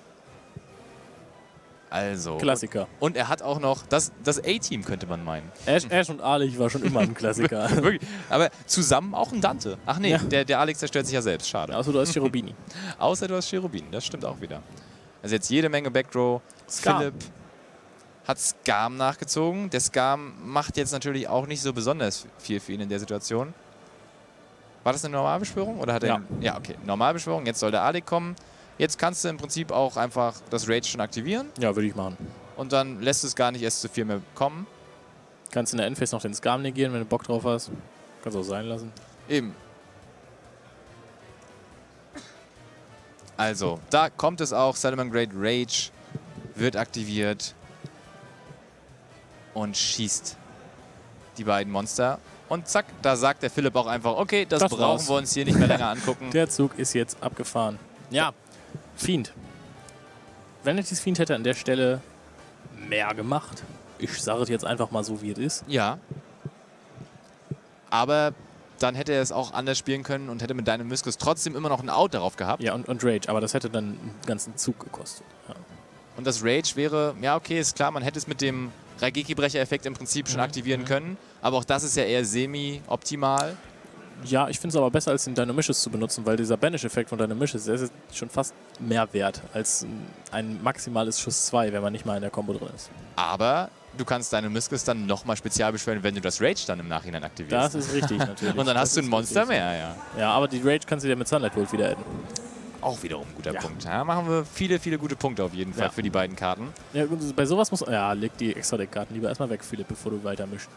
Also. Klassiker. Und er hat auch noch das, das A-Team, könnte man meinen. Ash, Ash und Alec war schon immer ein Klassiker. Wirklich. Aber zusammen auch ein Dante. Ach nee, Ja. der, der Alex zerstört sich ja selbst. Schade. Außer du hast Cherubini. Außer du hast Cherubin. Das stimmt auch wieder. Also jetzt jede Menge Backrow. Skam. Philipp hat Skam nachgezogen. Der Skam macht jetzt natürlich auch nicht so besonders viel für ihn in der Situation. War das eine Normalbeschwörung? Oder hat er Ja. ihn- ja, okay. Normalbeschwörung. Jetzt soll der Alec kommen. Jetzt kannst du im Prinzip auch einfach das Rage schon aktivieren. Ja, würde ich machen. Und dann lässt es gar nicht erst zu viel mehr kommen. Kannst in der Endphase noch den Skam negieren, wenn du Bock drauf hast. Kannst auch sein lassen. Eben. Also, da kommt es auch. Salamangreat Rage wird aktiviert und schießt die beiden Monster. Und zack, da sagt der Philipp auch einfach, okay, das, Das brauchen war's. wir uns hier nicht mehr länger angucken. Der Zug ist jetzt abgefahren. Ja, Fiend. Vanity's Fiend hätte an der Stelle mehr gemacht. Ich sage es jetzt einfach mal so, wie es ist. Ja. Aber dann hätte er es auch anders spielen können und hätte mit deinem Myskus trotzdem immer noch ein Out darauf gehabt. Ja, und, und Rage, aber das hätte dann einen ganzen Zug gekostet. Ja. Und das Rage wäre, ja okay, ist klar, man hätte es mit dem Raigeki-Brecher-Effekt im Prinzip schon Mhm. aktivieren können. Aber auch das ist ja eher semi-optimal. Ja, ich finde es aber besser, als den Dynamisches zu benutzen, weil dieser Banish-Effekt von Dynamisches, der ist jetzt schon fast mehr wert als ein maximales Schuss zwei, wenn man nicht mal in der Combo drin ist. Aber du kannst deine Myskus dann nochmal spezial beschwören, wenn du das Rage dann im Nachhinein aktivierst. Das ist richtig, natürlich. Und dann Das hast du ein ist Monster richtig. mehr, ja. Ja, aber die Rage kannst du dir mit Sunlight Wolf wieder adden. Auch wiederum ein guter Ja. Punkt. Ja, machen wir viele, viele gute Punkte auf jeden Fall Ja. für die beiden Karten. Ja, gut, bei sowas muss. Ja, leg die Extra-Deck-Karten lieber erstmal weg, Philipp, bevor du weiter mischst.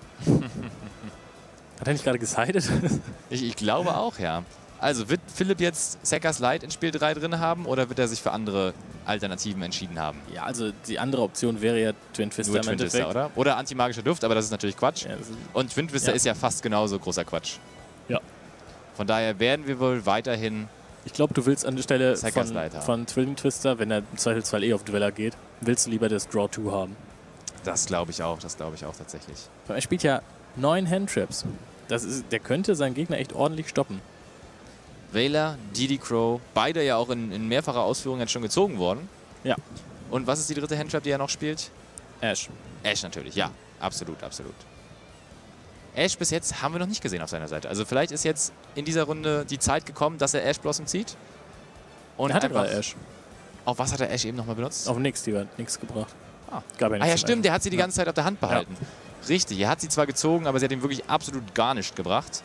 Hat er nicht gerade gesidet? Ich, ich glaube auch, ja. Also wird Philipp jetzt Seckers Light in Spiel drei drin haben oder wird er sich für andere Alternativen entschieden haben? Ja, also die andere Option wäre ja Twin Twister Nur im Twin Twister, Endeffekt. oder? Oder antimagischer Duft, aber das ist natürlich Quatsch. Ja, das ist, Und Twin Twister Ja. ist ja fast genauso großer Quatsch. Ja. Von daher werden wir wohl weiterhin... ich glaube, du willst an der Stelle Seckers von, Light haben. von Twin Twister, wenn er im Zweifelsfall eh auf Dweller geht, willst du lieber das Draw zwei haben. Das glaube ich auch, das glaube ich auch tatsächlich. Er spielt ja neun Handtraps. Das ist, der könnte seinen Gegner echt ordentlich stoppen. Veiler, Didi Crow, beide ja auch in, in mehrfacher Ausführung jetzt schon gezogen worden. Ja. Und was ist die dritte Handtrap, die er noch spielt? Ash. Ash natürlich, ja. Absolut, absolut. Ash bis jetzt haben wir noch nicht gesehen auf seiner Seite. Also vielleicht ist jetzt in dieser Runde die Zeit gekommen, dass er Ash Blossom zieht. Und Er hatte einfach- gerade Ash. Auf was hat er Ash eben nochmal benutzt? Auf nix, die hat nichts gebracht. Ah. Gab ja Ah nichts ja, zum stimmt, der Ash. hat sie die ganze Zeit auf der Hand behalten. Richtig, er hat sie zwar gezogen, aber sie hat ihm wirklich absolut gar nichts gebracht.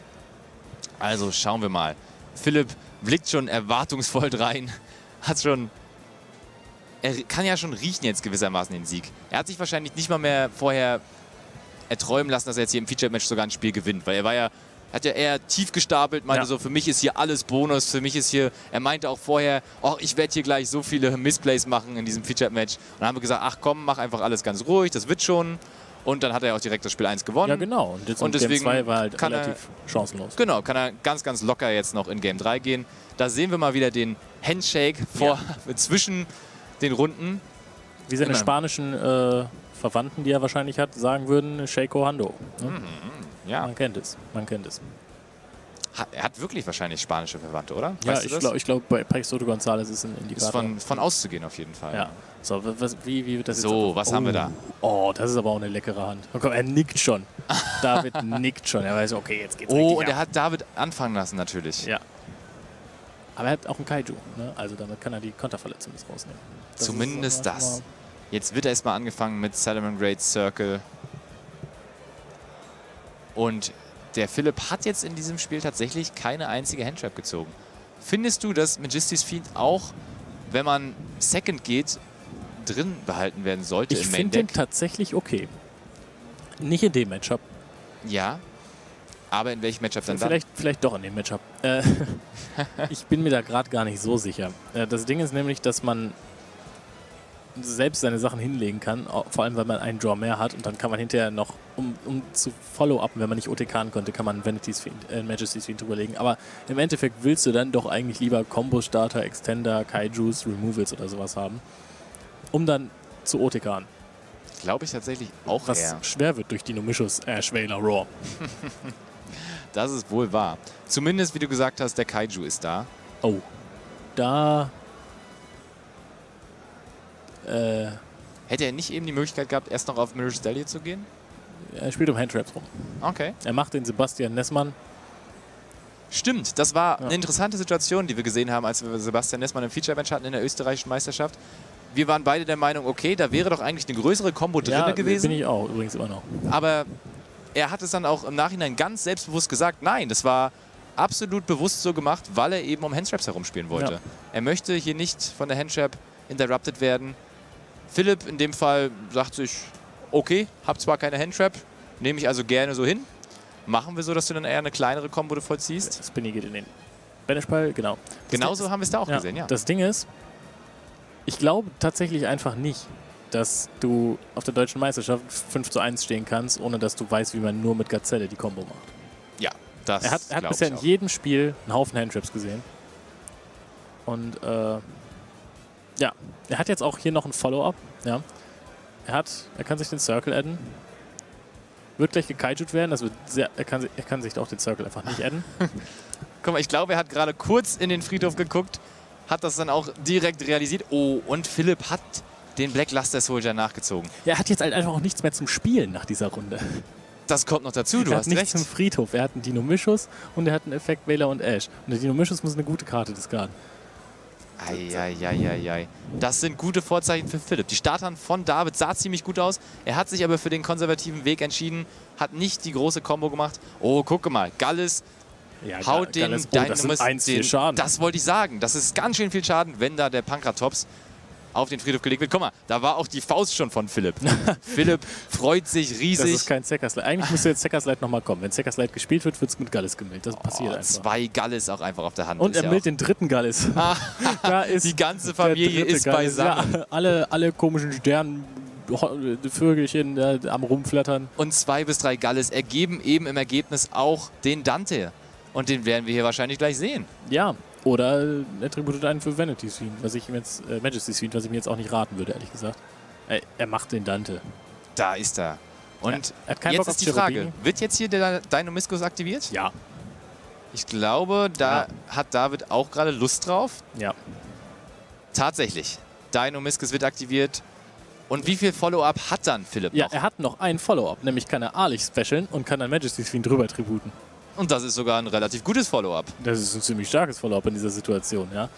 Also schauen wir mal. Philipp blickt schon erwartungsvoll rein. Hat schon... Er kann ja schon riechen jetzt gewissermaßen den Sieg. Er hat sich wahrscheinlich nicht mal mehr vorher erträumen lassen, dass er jetzt hier im Feature-Match sogar ein Spiel gewinnt. Weil er war ja... Hat ja eher tief gestapelt, meinte Ja. so, für mich ist hier alles Bonus, für mich ist hier, er meinte auch vorher, oh, ich werde hier gleich so viele Missplays machen in diesem Feature-Match. Und dann haben wir gesagt, ach komm, mach einfach alles ganz ruhig, das wird schon. Und dann hat er auch direkt das Spiel eins gewonnen. Ja, genau. Und jetzt Und und Game deswegen zwei war halt kann er- relativ chancenlos. Genau, kann er ganz, ganz locker jetzt noch in Game drei gehen. Da sehen wir mal wieder den Handshake vor, zwischen den Runden. Wie seine Immer. spanischen äh, Verwandten, die er wahrscheinlich hat, sagen würden, Sheiko Hando. Ne? Ja, Man kennt es. Man kennt es. Hat, er hat wirklich wahrscheinlich spanische Verwandte, oder? Ja, weißt du ich das? glaube, ich glaub, bei Paix Soto González ist ein Indikator. Ist von, von auszugehen auf jeden Fall. Ja. So, was, wie, wie wird das So, jetzt? was oh. haben wir da? Oh, das ist aber auch eine leckere Hand. Oh, komm, er nickt schon. David nickt schon. Er weiß, okay, jetzt geht's Oh, richtig und ab. er hat David anfangen lassen natürlich. Ja. Aber er hat auch einen Kaiju, ne? Also damit kann er die Konterfalle zumindest rausnehmen. Das Zumindest ist aber das. schon Jetzt wird erstmal angefangen mit Salomon Great Circle. Und der Philipp hat jetzt in diesem Spiel tatsächlich keine einzige Handtrap gezogen. Findest du, dass Majesty's Fiend auch, wenn man Second geht, drin behalten werden sollte Ich im Main finde den Deck? tatsächlich okay. Nicht in dem Matchup. Ja, aber in welchem Matchup dann dann? Vielleicht, vielleicht doch in dem Matchup. Äh, ich bin mir da gerade gar nicht so sicher. Äh, das Ding ist nämlich, dass man selbst seine Sachen hinlegen kann, au- vor allem weil man einen Draw mehr hat und dann kann man hinterher noch, um, um zu follow-upen, wenn man nicht O T K'n konnte, kann man Vanity's Fiend, äh, Majesty's Fiend drüberlegen. Aber im Endeffekt willst du dann doch eigentlich lieber Combo-Starter, Extender, Kaijus, Removals oder sowas haben, um dann zu O T K'n. Glaube ich tatsächlich auch Was eher. schwer wird durch Dinomishus Ash Veiler Raw. Das ist wohl wahr. Zumindest, wie du gesagt hast, der Kaiju ist da. Oh, da... Äh, Hätte er nicht eben die Möglichkeit gehabt, erst noch auf Mirage Delia zu gehen? er spielt um Handtraps rum. Okay. Er macht den Sebastian Nessmann. Stimmt, das war Ja. eine interessante Situation, die wir gesehen haben, als wir Sebastian Nessmann im Feature-Match hatten in der österreichischen Meisterschaft. Wir waren beide der Meinung, okay, da wäre doch eigentlich eine größere Kombo drin Ja, gewesen. bin ich auch übrigens immer noch. Aber er hat es dann auch im Nachhinein ganz selbstbewusst gesagt, nein, das war absolut bewusst so gemacht, weil er eben um Handtraps herumspielen wollte. Ja. Er möchte hier nicht von der Handtrap interrupted werden. Philipp in dem Fall sagt sich, okay, hab zwar keine Handtrap, nehme ich also gerne so hin. Machen wir so, dass du dann eher eine kleinere Kombo vollziehst. Spinny geht in den Banish-Ball, genau. Das Genauso Ding- haben wir es da auch ja, gesehen, ja. Das Ding ist, ich glaube tatsächlich einfach nicht, dass du auf der deutschen Meisterschaft fünf zu eins stehen kannst, ohne dass du weißt, wie man nur mit Gazelle die Kombo macht. Ja, das Er hat, er hat glaub bisher ich in auch. jedem Spiel einen Haufen Handtraps gesehen. Und äh, ja, er hat jetzt auch hier noch ein Follow-up. Ja. Er hat, er kann sich den Circle adden. Wird gleich gekaijut werden. Das wird sehr, er, kann, si- er kann sich auch den Circle einfach nicht adden. Guck mal, ich glaube, er hat gerade kurz in den Friedhof geguckt, hat das dann auch direkt realisiert. Oh, und Philipp hat den Black Luster Soldier nachgezogen. Ja, er hat jetzt halt einfach auch nichts mehr zum Spielen nach dieser Runde. Das kommt noch dazu, du er hast hat nichts recht. zum Friedhof. Er hat einen Dinomishus und er hat einen Effekt Veiler und Ash. Und der Dinomishus muss eine gute Karte diskarden. Eieieiei. Das sind gute Vorzeichen für Philipp. Die Starthand von David sah ziemlich gut aus. Er hat sich aber für den konservativen Weg entschieden, hat nicht die große Combo gemacht. Oh, guck mal, Gallis Ja, haut den Galles- oh, das sind Dynamis- eins, vier den- Schaden. Das wollte ich sagen. Das ist ganz schön viel Schaden, wenn da der Pankratops auf den Friedhof gelegt wird. Guck mal, da war auch die Faust schon von Philipp. Philipp freut sich Das riesig. ist kein Seckerslide. Eigentlich müsste jetzt Seckerslide nochmal kommen. Wenn Seckerslide gespielt wird, wird es mit Gallis gemillt. Das passiert Oh, einfach. zwei Gallis auch einfach auf der Hand. Und Ist er ja mildt auch- den dritten Gallis. da ist Die ganze der Familie dritte ist Gallis. beisammen. Ja, alle, alle komischen Sternen, Vögelchen äh, am Rumflattern. Und zwei bis drei Gallis ergeben eben im Ergebnis auch den Dante. Und den werden wir hier wahrscheinlich gleich sehen. Ja, oder äh, er tributet einen für Vanity's Fiend, was ich ihm jetzt, äh, Majesty's Fiend, was ich mir jetzt auch nicht raten würde, ehrlich gesagt. Er, er macht den Dante. Da ist er. Und Er hat keinen jetzt Bock auf ist die Frage, Cherubini. wird jetzt hier der Deinamiskus aktiviert? Ja. Ich glaube, da Ja. hat David auch gerade Lust drauf. Ja. Tatsächlich. Deinamiskus wird aktiviert. Und wie viel Follow-up hat dann Philipp Ja, noch? er hat noch ein Follow-up, nämlich kann er Arlich specialen und kann dann Majesty's Fiend drüber tributen. Und das ist sogar ein relativ gutes Follow-up. Das ist ein ziemlich starkes Follow-up in dieser Situation, ja.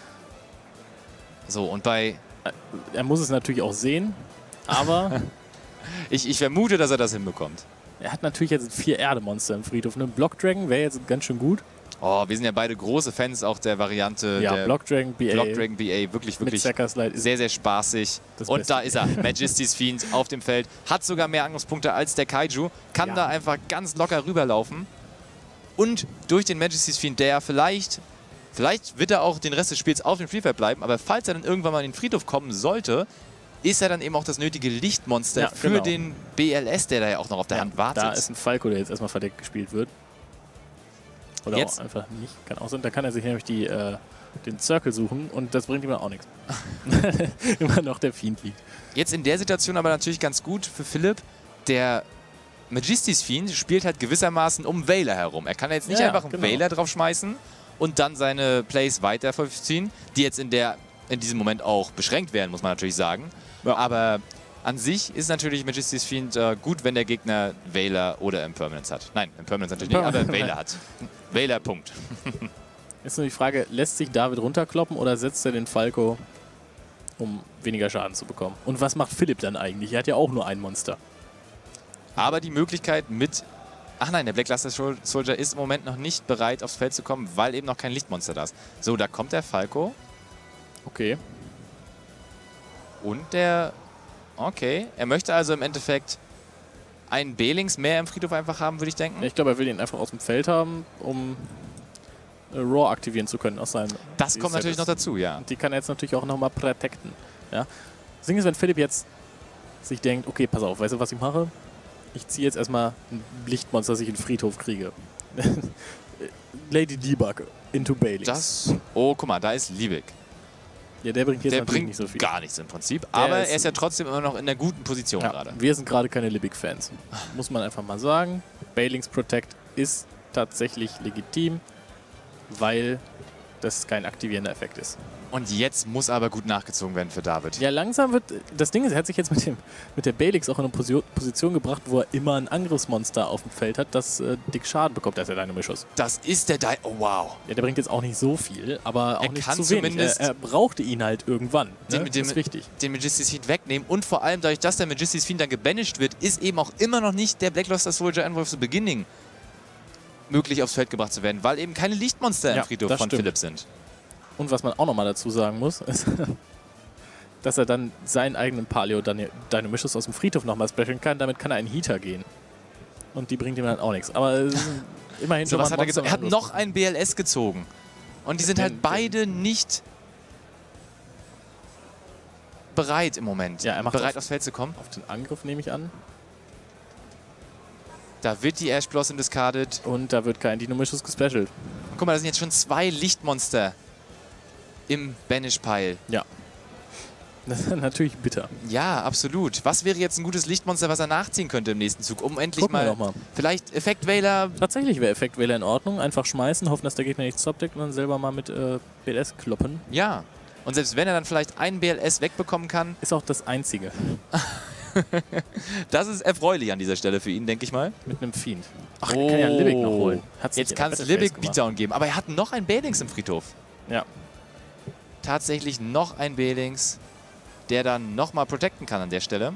So, und bei... Er muss es natürlich auch sehen, aber Ich, ich vermute, dass er das hinbekommt. er hat natürlich jetzt vier Erde-Monster im Friedhof. Ein Block-Dragon wäre jetzt ganz schön gut. Oh, wir sind ja beide große Fans auch der Variante Ja, der Block-Dragon, B A, Block Dragon B A. Wirklich, mit wirklich Seckerslide ist sehr, sehr spaßig. Das Und Beste. da ist er, Majesty's Fiend auf dem Feld. Hat sogar mehr Angriffspunkte als der Kaiju. Kann Ja. da einfach ganz locker rüberlaufen. Und durch den Majesty's Fiend, der vielleicht, vielleicht wird er auch den Rest des Spiels auf dem Spielfeld bleiben, aber falls er dann irgendwann mal in den Friedhof kommen sollte, ist er dann eben auch das nötige Lichtmonster Ja, für genau. den B L S, der da ja auch noch auf der Hand wartet. Da ist ein Falco, der jetzt erstmal verdeckt gespielt wird. Oder Jetzt? auch einfach nicht. Kann auch sein. Da kann er sich nämlich die, äh, den Circle suchen und das bringt ihm dann auch nichts. Immer noch der Fiend liegt. Jetzt in der Situation aber natürlich ganz gut für Philipp, der Majesty's Fiend spielt halt gewissermaßen um Veiler herum. Er kann jetzt nicht Ja, einfach einen genau. Veiler drauf schmeißen und dann seine Plays weiter vollziehen, die jetzt in, der, in diesem Moment auch beschränkt werden, muss man natürlich sagen. Ja. Aber an sich ist natürlich Majesty's Fiend äh, gut, wenn der Gegner Veiler oder Impermanence hat. Nein, Impermanence natürlich nicht, aber Veiler hat. Veiler, Punkt. Ist nur die Frage, lässt sich David runterkloppen oder setzt er den Falco, um weniger Schaden zu bekommen? Und was macht Philipp dann eigentlich? Er hat ja auch nur ein Monster. Aber die Möglichkeit mit... Ach nein, der Black Luster Soldier ist im Moment noch nicht bereit, aufs Feld zu kommen, weil eben noch kein Lichtmonster da ist. So, da kommt der Falco Okay. und der... Okay, er möchte also im Endeffekt einen B-Links mehr im Friedhof einfach haben, würde ich denken. Ich glaube, er will ihn einfach aus dem Feld haben, um äh, Raw aktivieren zu können aus seinem... Das kommt natürlich noch dazu, ja. Und die kann er jetzt natürlich auch nochmal protecten. Ja? Das Ding ist, wenn Philipp jetzt sich denkt, okay, pass auf, weißt du, was ich mache? Ich ziehe jetzt erstmal ein Lichtmonster, das ich in den Friedhof kriege. Lady Debug into Bailey. Das... Oh, guck mal, da ist Liebig. Ja, der bringt jetzt Der natürlich bringt nicht so viel. gar nichts im Prinzip, aber ist- er ist ja trotzdem immer noch in der guten Position Ja, gerade. wir sind gerade keine Libic-Fans. Muss man einfach mal sagen. Bailings Protect ist tatsächlich legitim, weil das kein aktivierender Effekt ist. Und jetzt muss aber gut nachgezogen werden für David. Ja, langsam wird... Das Ding ist, er hat sich jetzt mit, dem, mit der Baelix auch in eine Posi- Position gebracht, wo er immer ein Angriffsmonster auf dem Feld hat, das äh, dick Schaden bekommt. Das ist ja Dynamischuss. Das ist der Di Oh, wow. Ja, der bringt jetzt auch nicht so viel, aber auch Er nicht kann zu wenig. zumindest Er, er brauchte ihn halt irgendwann. Ne? Den, Das den, ist wichtig. den Majesty's Fiend wegnehmen und vor allem dadurch, dass der Majesty's Fiend dann gebanished wird, ist eben auch immer noch nicht der Black Luster Soldier Envoy of the Beginning möglich aufs Feld gebracht zu werden, weil eben keine Lichtmonster Ja, im Friedhof das von stimmt. Philipp sind. Und was man auch nochmal dazu sagen muss, ist, dass er dann seinen eigenen Paleo Dynamisches aus dem Friedhof nochmal specialen kann. Damit kann er einen Heater gehen. Und die bringt ihm dann auch nichts. Aber es ist immerhin So, schon was mal hat er ein gezogen? Er hat Monster- noch ein B L S gezogen. Und die sind Den- halt beide nicht bereit im Moment. Ja, er macht bereit auf- aufs Feld zu kommen. Auf den Angriff nehme ich an. Da wird die Ash Blossom discarded. Und da wird kein Dynamisches gespecialt. Und guck mal, da sind jetzt schon zwei Lichtmonster im Banish-Pile. Ja. Das ist natürlich bitter. Ja, absolut. Was wäre jetzt ein gutes Lichtmonster, was er nachziehen könnte im nächsten Zug, um endlich Gucken wir mal, doch mal. vielleicht Effekt-Veiler. Tatsächlich wäre Effektwähler in Ordnung. Einfach schmeißen, hoffen, dass der Gegner nichts topdeckt und dann selber mal mit äh, B L S kloppen. Ja. Und selbst wenn er dann vielleicht einen B L S wegbekommen kann, Ist auch das Einzige. das ist erfreulich an dieser Stelle für ihn, denke ich mal. Mit einem Fiend. Ach, er kann ja Libic noch holen. Hat's nicht Jetzt in kann der es Battleface Libic gemacht. Beatdown geben. Aber er hat noch einen B-Links im Friedhof. Ja. Tatsächlich noch ein B-Links, der dann nochmal protecten kann an der Stelle.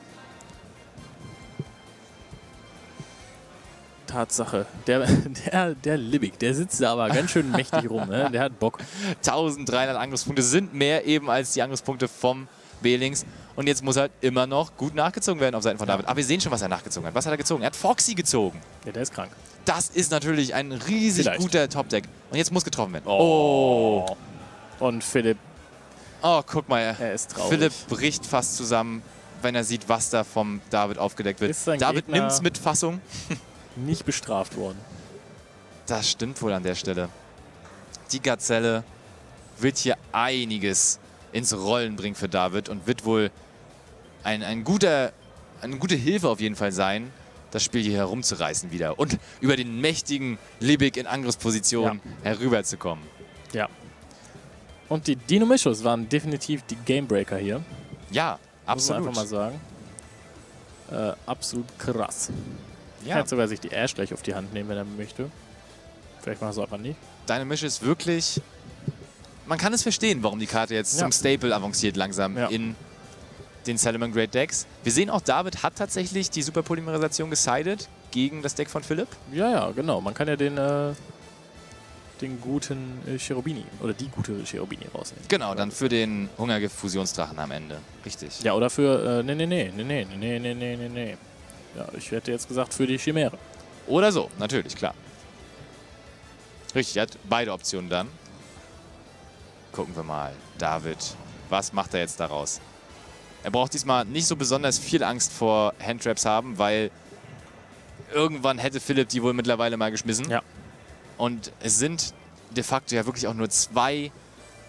Tatsache. Der, der, der Libic, der sitzt da aber ganz schön mächtig rum. Ne? Der hat Bock. dreizehnhundert Angriffspunkte sind mehr eben als die Angriffspunkte vom B-Links. Und jetzt muss halt immer noch gut nachgezogen werden auf Seiten von David. Aber wir sehen schon, was er nachgezogen hat. Was hat er gezogen? Er hat Foxy gezogen. Ja, der ist krank. Das ist natürlich ein riesig Vielleicht. guter Top-Deck. Und jetzt muss getroffen werden. Oh. Und Philipp, Oh, guck mal. er ist traurig. Philipp bricht fast zusammen, wenn er sieht, was da vom David aufgedeckt wird. Ist sein David Gegner- nimmt's mit Fassung. nicht bestraft worden. Das stimmt wohl an der Stelle. Die Gazelle wird hier einiges ins Rollen bringen für David und wird wohl ein, ein guter, eine gute Hilfe auf jeden Fall sein, das Spiel hier herumzureißen wieder und über den mächtigen Libic in Angriffsposition herüberzukommen. Ja. Und die Dino-Mischus waren definitiv die Gamebreaker hier. Ja, Muss man absolut. einfach mal sagen. Äh, absolut krass. Er Ja, kann sogar sich die Ash gleich auf die Hand nehmen, wenn er möchte. Vielleicht macht er es einfach nicht. deine Mische ist wirklich... Man kann es verstehen, warum die Karte jetzt Ja. zum Staple avanciert langsam Ja. in den Salomon Great Decks. Wir sehen auch, David hat tatsächlich die Superpolymerisation gesidet gegen das Deck von Philipp. Ja, ja, genau. Man kann ja den, äh, den guten äh, Cherubini oder die gute Cherubini rausnehmen. Genau, dann für den Hungergift-Fusionsdrachen am Ende. Richtig. Ja, oder für, äh, nee, nee, nee, nee, nee, nee, nee, nee, nee, nee. Ja, ich hätte jetzt gesagt für die Chimäre. Oder so, natürlich, klar. Richtig, er hat beide Optionen dann. Gucken wir mal. David, was macht er jetzt daraus? Er braucht diesmal nicht so besonders viel Angst vor Handtraps haben, weil irgendwann hätte Philipp die wohl mittlerweile mal geschmissen. Ja. Und es sind de facto ja wirklich auch nur zwei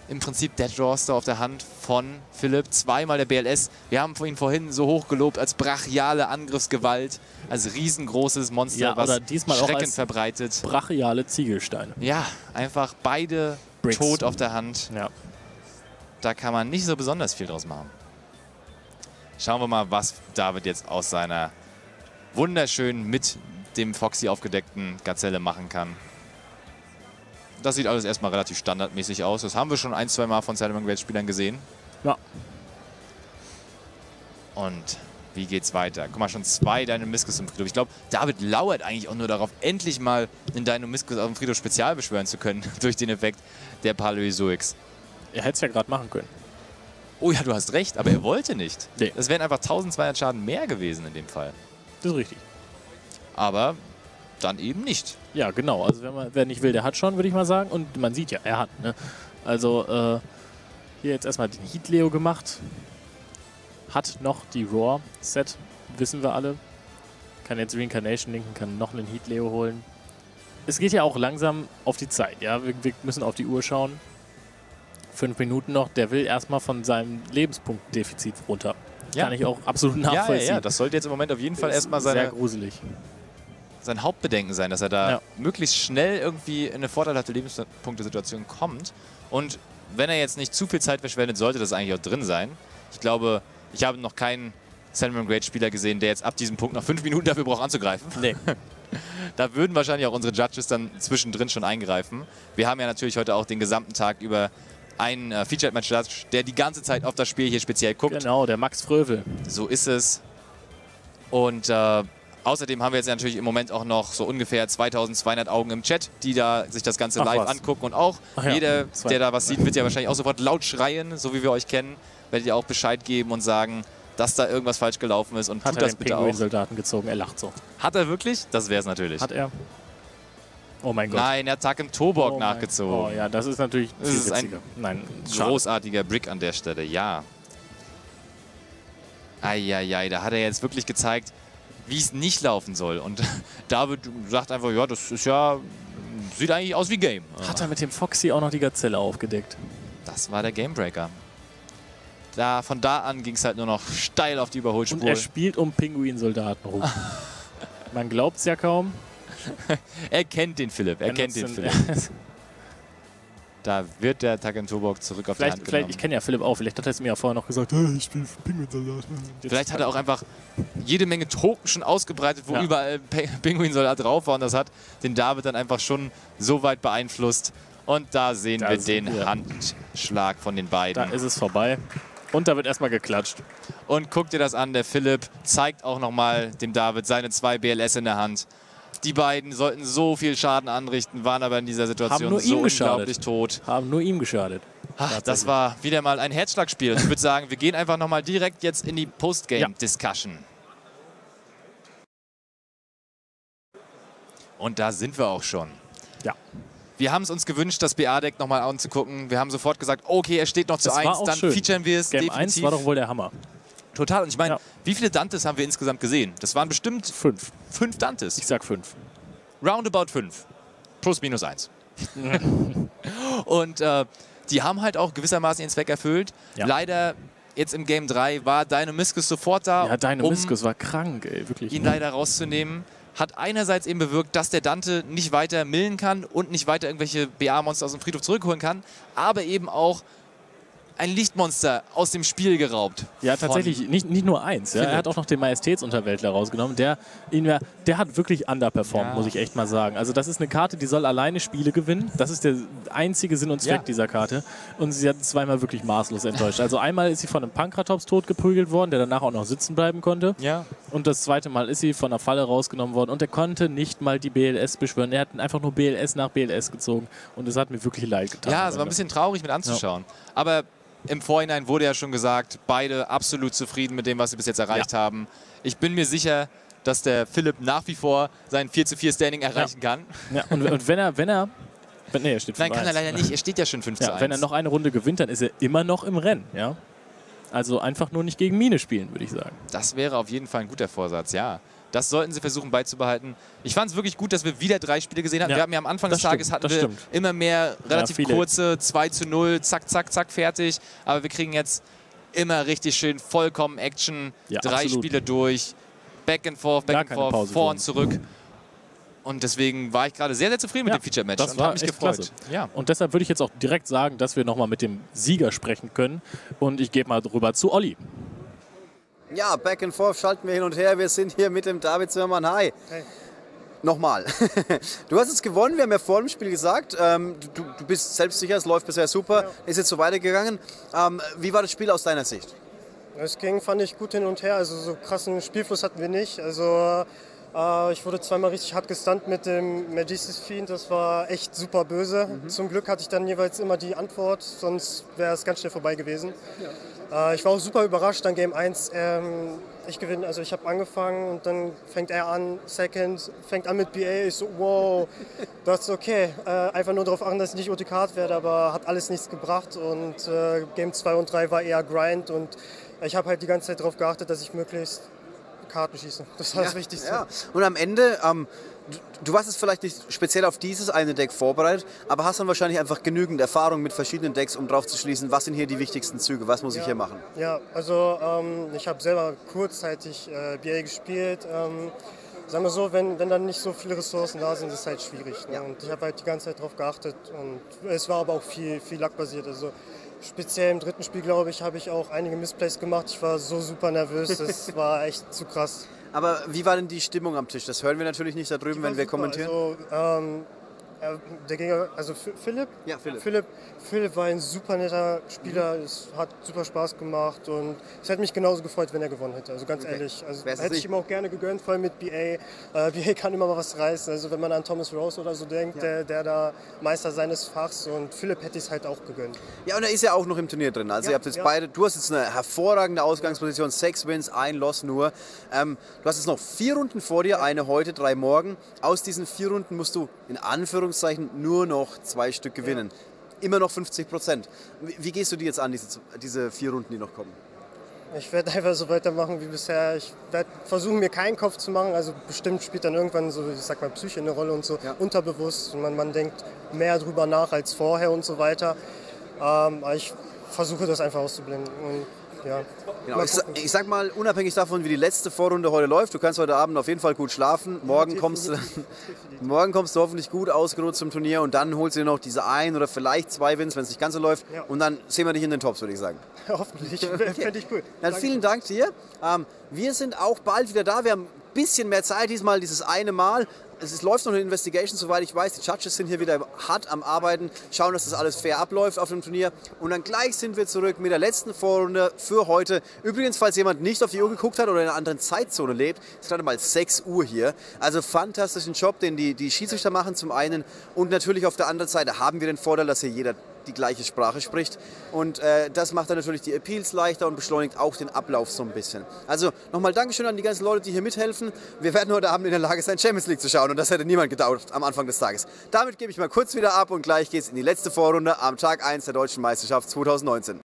im Prinzip der Drawster auf der Hand von Philipp. Zweimal der B L S. Wir haben ihn vorhin so hoch gelobt als brachiale Angriffsgewalt, als riesengroßes Monster, Ja, oder was diesmal auch Schrecken als verbreitet. Brachiale Ziegelsteine. Ja, einfach beide Bricks. tot auf der Hand. Ja. Da kann man nicht so besonders viel draus machen. Schauen wir mal, was David jetzt aus seiner wunderschönen, mit dem Foxy aufgedeckten Gazelle machen kann. Das sieht alles erstmal relativ standardmäßig aus. Das haben wir schon ein, zwei Mal von Salamangreat Great Spielern gesehen. Ja. Und wie geht's weiter? Guck mal, schon zwei Deinonymiscus im Friedhof. Ich glaube, David lauert eigentlich auch nur darauf, endlich mal einen Deinonymiscus auf dem Friedhof spezial beschwören zu können, durch den Effekt der Paleozoics. Er hätte es ja gerade machen können. Oh ja, du hast recht, aber er wollte nicht. Nee. Das wären einfach eintausendzweihundert Schaden mehr gewesen in dem Fall. Das ist richtig. Aber dann eben nicht. Ja, genau. Also wenn man, wer nicht will, der hat schon, würde ich mal sagen. Und man sieht ja, er hat. Ne? Also äh, hier jetzt erstmal den Heat Leo gemacht. Hat noch die Roar-Set, wissen wir alle. Kann jetzt Reincarnation linken, kann noch einen Heat Leo holen. Es geht ja auch langsam auf die Zeit. Ja, wir, wir müssen auf die Uhr schauen. Fünf Minuten noch. Der will erstmal von seinem Lebenspunktdefizit runter. Ja. Kann ich auch absolut Ja, nachvollziehen. ja, ja, das sollte jetzt im Moment auf jeden Fall Ist erstmal sehr seine, gruselig. sein Hauptbedenken sein, dass er da Ja. möglichst schnell irgendwie in eine vorteilhafte Lebenspunktesituation kommt. Und wenn er jetzt nicht zu viel Zeit verschwendet, sollte das eigentlich auch drin sein. Ich glaube, ich habe noch keinen Salamangreat Great Spieler gesehen, der jetzt ab diesem Punkt noch fünf Minuten dafür braucht anzugreifen. Nee. Da würden wahrscheinlich auch unsere Judges dann zwischendrin schon eingreifen. Wir haben ja natürlich heute auch den gesamten Tag über einen äh, Featured-Match-Judge, der die ganze Zeit auf das Spiel hier speziell guckt. Genau, der Max Frövel. So ist es. Und äh, außerdem haben wir jetzt natürlich im Moment auch noch so ungefähr zweitausendzweihundert Augen im Chat, die da sich das Ganze Ach, live was. angucken. Und auch Ach ja, jeder, zwei. der da was sieht, wird ja wahrscheinlich auch sofort laut schreien, so wie wir euch kennen. Werdet ihr auch Bescheid geben und sagen, dass da irgendwas falsch gelaufen ist. Und Hat tut er das den bitte auch. Pinguin-Soldaten gezogen? Er lacht so. Hat er wirklich? Das wäre es natürlich. Hat er? Oh mein Gott. Nein, er hat Takem Toborg Oh mein- nachgezogen. Oh ja, das ist natürlich Das viel ist ein witziger. Nein, schade. Großartiger Brick an der Stelle, ja. Eieiei, da hat er jetzt wirklich gezeigt, wie es nicht laufen soll. Und David sagt einfach, ja, das ist ja, sieht eigentlich aus wie Game. Hat er mit dem Foxy auch noch die Gazelle aufgedeckt? Das war der Gamebreaker. Da, von da an ging es halt nur noch steil auf die Überholspur. Und er spielt um Pinguin-Soldaten rum. Man glaubt es ja kaum. Er kennt den Philipp, er Wenn kennt das den denn- Philipp. Da wird der Takem Toborg zurück auf die Vielleicht, Hand vielleicht, genommen. ich kenne ja Philipp auch, vielleicht hat er es mir ja vorher noch gesagt, hey, ich spiele Pinguin-Soldat. Jetzt- Vielleicht hat er auch einfach jede Menge Token schon ausgebreitet, wo Ja. überall Pe- Pinguin-Soldat drauf war. Und das hat den David dann einfach schon so weit beeinflusst. Und da sehen Da wir sind den wir. Handschlag von den Da beiden. ist es vorbei. Und da wird erstmal geklatscht. Und guck dir das an, der Philipp zeigt auch nochmal dem David seine zwei B L S in der Hand. Die beiden sollten so viel Schaden anrichten, waren aber in dieser Situation nur so ihm geschadet. unglaublich tot. Haben nur ihm geschadet. Ach, das war wieder mal ein Herzschlagspiel. Ich würde sagen, wir gehen einfach nochmal direkt jetzt in die Postgame-Discussion. Und da sind wir auch schon. Ja. Wir haben es uns gewünscht, das B A-Deck nochmal anzugucken. Wir haben sofort gesagt, okay, er steht noch zu Das war eins, auch dann schön. featuren wir es Game definitiv. eins war doch wohl der Hammer. Total. Und ich meine, Ja. wie viele Dantes haben wir insgesamt gesehen? Das waren bestimmt Fünf. fünf Dantes. Ich sag fünf. Roundabout fünf. Plus minus eins. Und äh, die haben halt auch gewissermaßen ihren Zweck erfüllt. Ja. Leider jetzt im Game drei war Deinonymiscus sofort da, Ja, deine um Miskus war krank, ey, wirklich. ihn leider rauszunehmen. Hat einerseits eben bewirkt, dass der Dante nicht weiter millen kann und nicht weiter irgendwelche B A-Monster aus dem Friedhof zurückholen kann, aber eben auch ein Lichtmonster aus dem Spiel geraubt. Ja, von- tatsächlich nicht, nicht nur eins. Ja. Philipp. Er hat auch noch den Majestätsunterwäldler rausgenommen. Der, ihn, ja- der hat wirklich underperformed, Ja. muss ich echt mal sagen. Also das ist eine Karte, die soll alleine Spiele gewinnen. Das ist der einzige Sinn und Zweck Ja. dieser Karte. Und sie hat zweimal wirklich maßlos enttäuscht. Also einmal ist sie von einem Pankratops totgeprügelt worden, der danach auch noch sitzen bleiben konnte. Ja. Und das zweite Mal ist sie von der Falle rausgenommen worden. Und er konnte nicht mal die B L S beschwören. Er hat einfach nur B L S nach B L S gezogen. Und es hat mir wirklich leid getan. Ja, es war ein bisschen traurig mit anzuschauen. Aber im Vorhinein wurde ja schon gesagt, beide absolut zufrieden mit dem, was sie bis jetzt erreicht haben. Ich bin mir sicher, dass der Philipp nach wie vor sein vier zu vier Standing erreichen kann. Ja, und, und wenn er, wenn er, wenn, nee, er steht Nein, fünf kann er eins. leider nicht. Er steht ja schon fünf zu Ja, eins. wenn er noch eine Runde gewinnt, dann ist er immer noch im Rennen. Ja? Also einfach nur nicht gegen Mine spielen, würde ich sagen. Das wäre auf jeden Fall ein guter Vorsatz, ja. Das sollten sie versuchen beizubehalten. Ich fand es wirklich gut, dass wir wieder drei Spiele gesehen haben. Ja, wir haben ja am Anfang des das Tages stimmt, hatten das wir stimmt. immer mehr relativ viele. kurze zwei zu null, zack, zack, zack, fertig. Aber wir kriegen jetzt immer richtig schön vollkommen Action, Ja, drei absolut. Spiele durch, back and forth, back Gar and keine forth, Pause vor drin. und zurück. Und deswegen war ich gerade sehr, sehr zufrieden mit Ja, dem Feature-Match das und war habe mich echt gefreut. klasse. Ja. Und deshalb würde ich jetzt auch direkt sagen, dass wir nochmal mit dem Sieger sprechen können. Und ich gebe mal rüber zu Olli. Ja, back and forth schalten wir hin und her. Wir sind hier mit dem David Zimmermann. Hi. Hey. Nochmal. Du hast es gewonnen, wir haben ja vor dem Spiel gesagt. Ähm, du, du bist selbstsicher, es läuft bisher super. Ist jetzt so weitergegangen. Ähm, wie war das Spiel aus deiner Sicht? Es ging, fand ich, gut hin und her. Also so krassen Spielfluss hatten wir nicht. Also äh, ich wurde zweimal richtig hart gestunt mit dem Majestic Fiend. Das war echt super böse. Mhm. Zum Glück hatte ich dann jeweils immer die Antwort, sonst wäre es ganz schnell vorbei gewesen. Ja. Äh, ich war auch super überrascht an Game eins. Ähm, ich gewinne, also ich habe angefangen und dann fängt er an, Second, fängt an mit B A. Ich so, wow, das ist okay. Äh, einfach nur darauf achten, dass ich nicht O T K'd werde, aber hat alles nichts gebracht. Und äh, Game zwei und drei war eher Grind und ich habe halt die ganze Zeit darauf geachtet, dass ich möglichst Karten schieße. Das war das Wichtigste. Ja. Und am Ende, ähm, du, du warst jetzt vielleicht nicht speziell auf dieses eine Deck vorbereitet, aber hast dann wahrscheinlich einfach genügend Erfahrung mit verschiedenen Decks, um drauf zu schließen, was sind hier die wichtigsten Züge, was muss ich hier machen? Ja, also ähm, ich habe selber kurzzeitig äh, B A gespielt. Ähm, sagen wir so, wenn, wenn dann nicht so viele Ressourcen da sind, ist es halt schwierig. Ne? Ja. Und ich habe halt die ganze Zeit darauf geachtet und es war aber auch viel, viel Luck-basiert. Also speziell im dritten Spiel, glaube ich, habe ich auch einige Missplays gemacht. Ich war so super nervös, das war echt zu krass. Aber wie war denn die Stimmung am Tisch? Das hören wir natürlich nicht da drüben, wenn wir Super. kommentieren. Also, ähm, äh, der Gegner, also F- Philipp, Ja, Philipp. Philipp, Philipp war ein super netter Spieler, es hat super Spaß gemacht und es hätte mich genauso gefreut, wenn er gewonnen hätte, also ganz Okay. ehrlich. Also Wer ist es hätte ich nicht? ihm auch gerne gegönnt, vor allem mit B A. Äh, B A kann immer mal was reißen, also wenn man an Thomas Rose oder so denkt, Ja. der, der da Meister seines Fachs und Philipp hätte ich es halt auch gegönnt. Ja, und er ist ja auch noch im Turnier drin. Also Ja, ihr habt jetzt ja. beide, du hast jetzt eine hervorragende Ausgangsposition, sechs Wins, ein Loss nur. Ähm, du hast jetzt noch vier Runden vor dir, eine heute, drei morgen. Aus diesen vier Runden musst du in Anführungszeichen nur noch zwei Stück gewinnen. Immer noch fünfzig Prozent. Wie, wie gehst du die jetzt an, diese, diese vier Runden, die noch kommen? Ich werde einfach so weitermachen wie bisher. Ich werde versuchen, mir keinen Kopf zu machen. Also bestimmt spielt dann irgendwann so, ich sag mal, Psyche eine Rolle und so, Ja. unterbewusst. Und man, man denkt mehr drüber nach als vorher und so weiter. Ähm, aber ich versuche das einfach auszublenden. Und, ja. Genau. Mal Ich, sa- gucken. ich sag mal, unabhängig davon, wie die letzte Vorrunde heute läuft, du kannst heute Abend auf jeden Fall gut schlafen. Morgen, kommst du, morgen kommst du hoffentlich gut ausgeruht zum Turnier und dann holst du dir noch diese ein oder vielleicht zwei Wins, wenn es nicht ganz so läuft. Ja. Und dann sehen wir dich in den Tops, würde ich sagen. Hoffentlich. Fände ich cool. Dann Danke. vielen Dank dir. Ähm, wir sind auch bald wieder da. Wir haben ein bisschen mehr Zeit, diesmal dieses eine Mal. Es ist, läuft noch eine Investigation, soweit ich weiß. Die Judges sind hier wieder hart am Arbeiten, schauen, dass das alles fair abläuft auf dem Turnier. Und dann gleich sind wir zurück mit der letzten Vorrunde für heute. Übrigens, falls jemand nicht auf die Uhr geguckt hat oder in einer anderen Zeitzone lebt, ist gerade mal sechs Uhr hier. Also fantastischen Job, den die, die Schiedsrichter machen zum einen. Und natürlich auf der anderen Seite haben wir den Vorteil, dass hier jeder die gleiche Sprache spricht. Und äh, das macht dann natürlich die Appeals leichter und beschleunigt auch den Ablauf so ein bisschen. Also nochmal Dankeschön an die ganzen Leute, die hier mithelfen. Wir werden heute Abend in der Lage sein, Champions League zu schauen und das hätte niemand gedauert am Anfang des Tages. Damit gebe ich mal kurz wieder ab und gleich geht es in die letzte Vorrunde am Tag eins der Deutschen Meisterschaft zweitausendneunzehn.